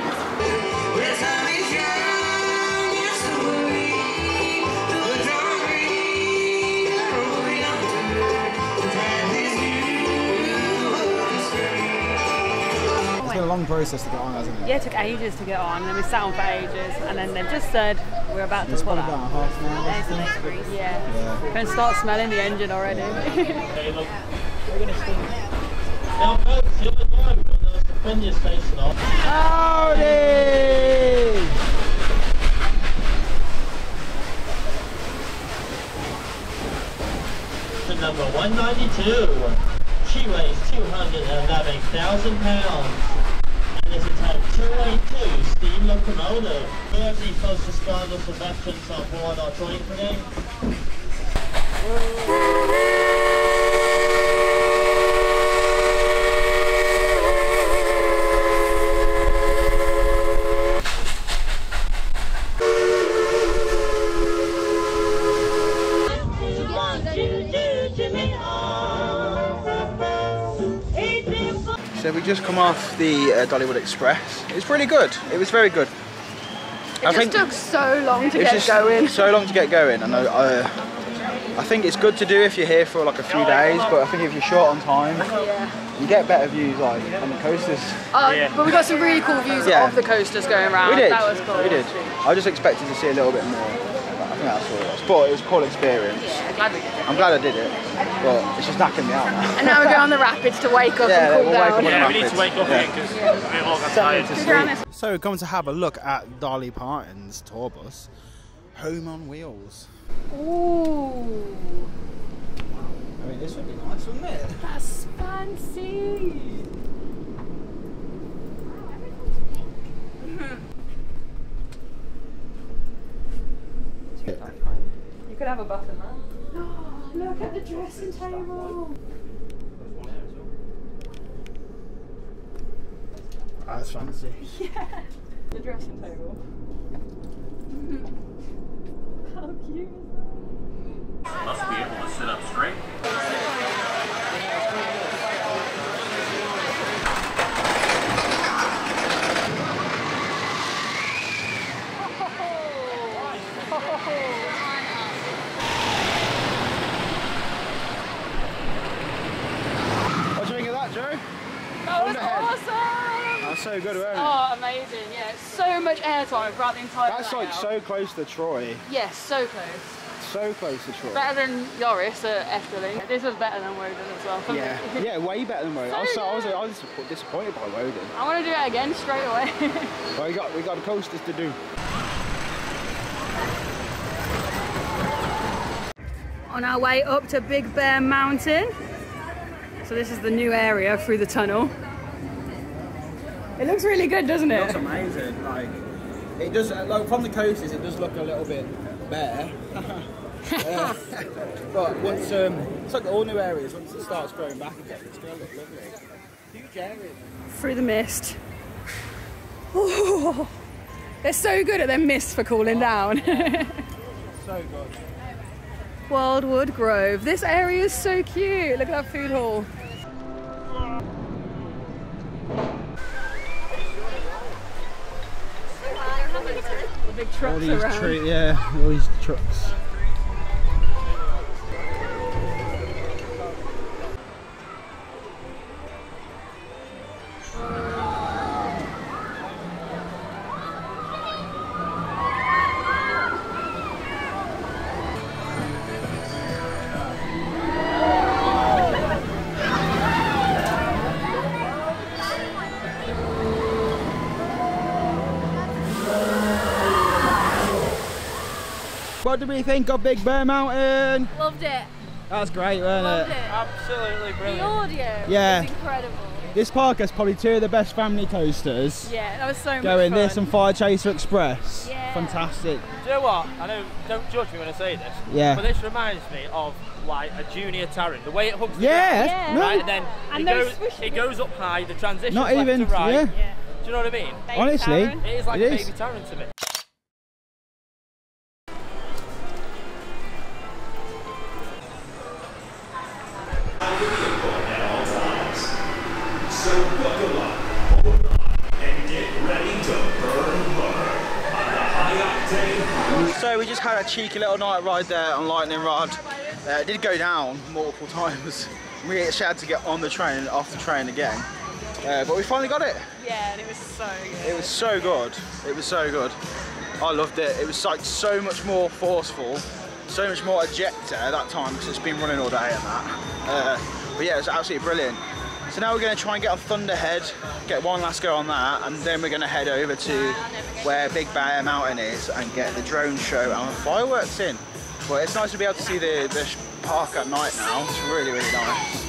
It's been a long process to get on, hasn't it? Yeah, it took ages to get on, and then we sat on for ages, and then they've just said we're about to pull out. About half an hour. Yeah. Can start smelling the engine already. Okay, look, we're going to start. Now, folks, the other time when there was the Fenrir station on. Howdy! To number 192. She weighs 211,000 pounds. And is a Type 282 steam locomotive. Do you have any folks responders or veterans on board our train today? So we just come off the Dollywood Express. It's really good. It was very good. It just took so long to get going. So long to get going, and I think it's good to do if you're here for like a few days. But I think if you're short on time, you get better views like on the coasters. But we got some really cool views of the coasters going around. We did. That was cool. We did. I just expected to see a little bit more. I think that's all it was. But it was a cool experience. Yeah, glad we did it. I'm glad I did it, but it's just knacking me out now. And now we're going on the rapids to wake up and cool down. Yeah, we need to wake up again because we've all got tired. So we're coming to have a look at Dolly Parton's tour bus, Home on Wheels. Ooh. I mean, this would be nice, wouldn't it? That's fancy. You could have a button there. Oh, look at the dressing table. Oh, that's fancy. Yeah. The dressing table. How cute is that? Must be able to sit up straight. What do you think of that, Joe? That was awesome! That's so good, wasn't it? Oh, amazing, yeah. So much airtime throughout the entire That's like so close to Troy. Yes, so close. So close to Troy. Better than Yoris at Efteling. This was better than Woden as well. For Yeah, me. yeah, way better than Woden. I was disappointed by Woden. I want to do it again straight away. Well, we got coasters to do. On our way up to Big Bear Mountain. So this is the new area through the tunnel. It looks really good, doesn't it? It looks amazing. Like it does. Like from the coasters, it does look a little bit bare. But once it's like all new areas. Once it starts growing back again, it's going to look lovely. Huge area. Through the mist. Ooh, they're so good at their mist for cooling down. So good. Wildwood Grove. This area is so cute. Look at that food hall. The big trucks all these around. all these trucks. What do we think of Big Bear Mountain? Loved it. That's great, wasn't Loved it? it. Absolutely brilliant. The audio Yeah. was incredible. This park has probably 2 of the best family coasters. Yeah, that was so much Going fun. this and Fire Chaser Express. Yeah. Fantastic. Do you know what? I know, don't judge me when I say this. Yeah. But this reminds me of like a junior Taron. The way it hooks the Yeah, ground, no. right? And then And it goes up high, the transition Not left even, to right. yeah. Do you know what I mean? Baby Honestly, Taron. It is like it a is. baby Taron to me. So buckle up, hold on, and get ready to burn hard on the high octane. So we just had a cheeky little night ride there on Lightning Rod. It did go down multiple times. We actually had to get on the train and off the train again. But we finally got it. Yeah, and it was so good. It was so good. It was so good. I loved it. It was like so much more forceful, so much more ejector at that time because it's been running all day and that. But yeah, it was absolutely brilliant. So now we're going to try and get on Thunderhead, get one last go on that, and then we're going to head over to where Big Bear Mountain is and get the drone show and the fireworks in. But it's nice to be able to see the park at night now. It's really, really nice.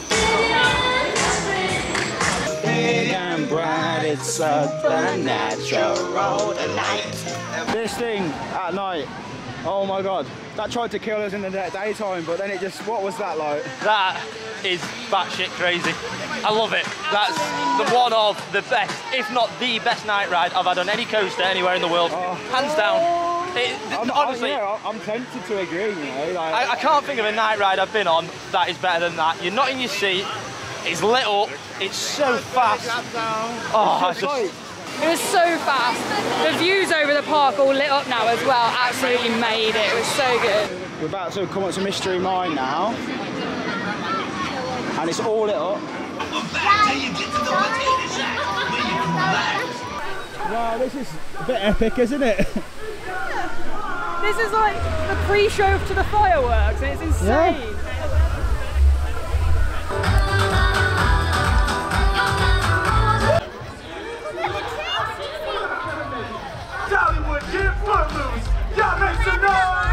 Big and bright, it's such a natural delight. This thing at night, oh my god, that tried to kill us in the daytime, but then it just, what was that like? That is batshit crazy. I love it. That's the one of the best, if not the best night ride I've had on any coaster anywhere in the world. Hands down. Honestly, I'm tempted to agree, you know. Like, I can't think of a night ride I've been on that is better than that. You're not in your seat, it's lit up, it's so fast. Oh, I just... It was so fast. The views over the park all lit up now as well. Absolutely made it. It was so good. We're about to come up to Mystery Mine now. And it's all lit up. Wow, this is a bit epic, isn't it? This is like the pre-show to the fireworks and it's insane. Yeah. Dollywood, get footloose! Y'all make some noise!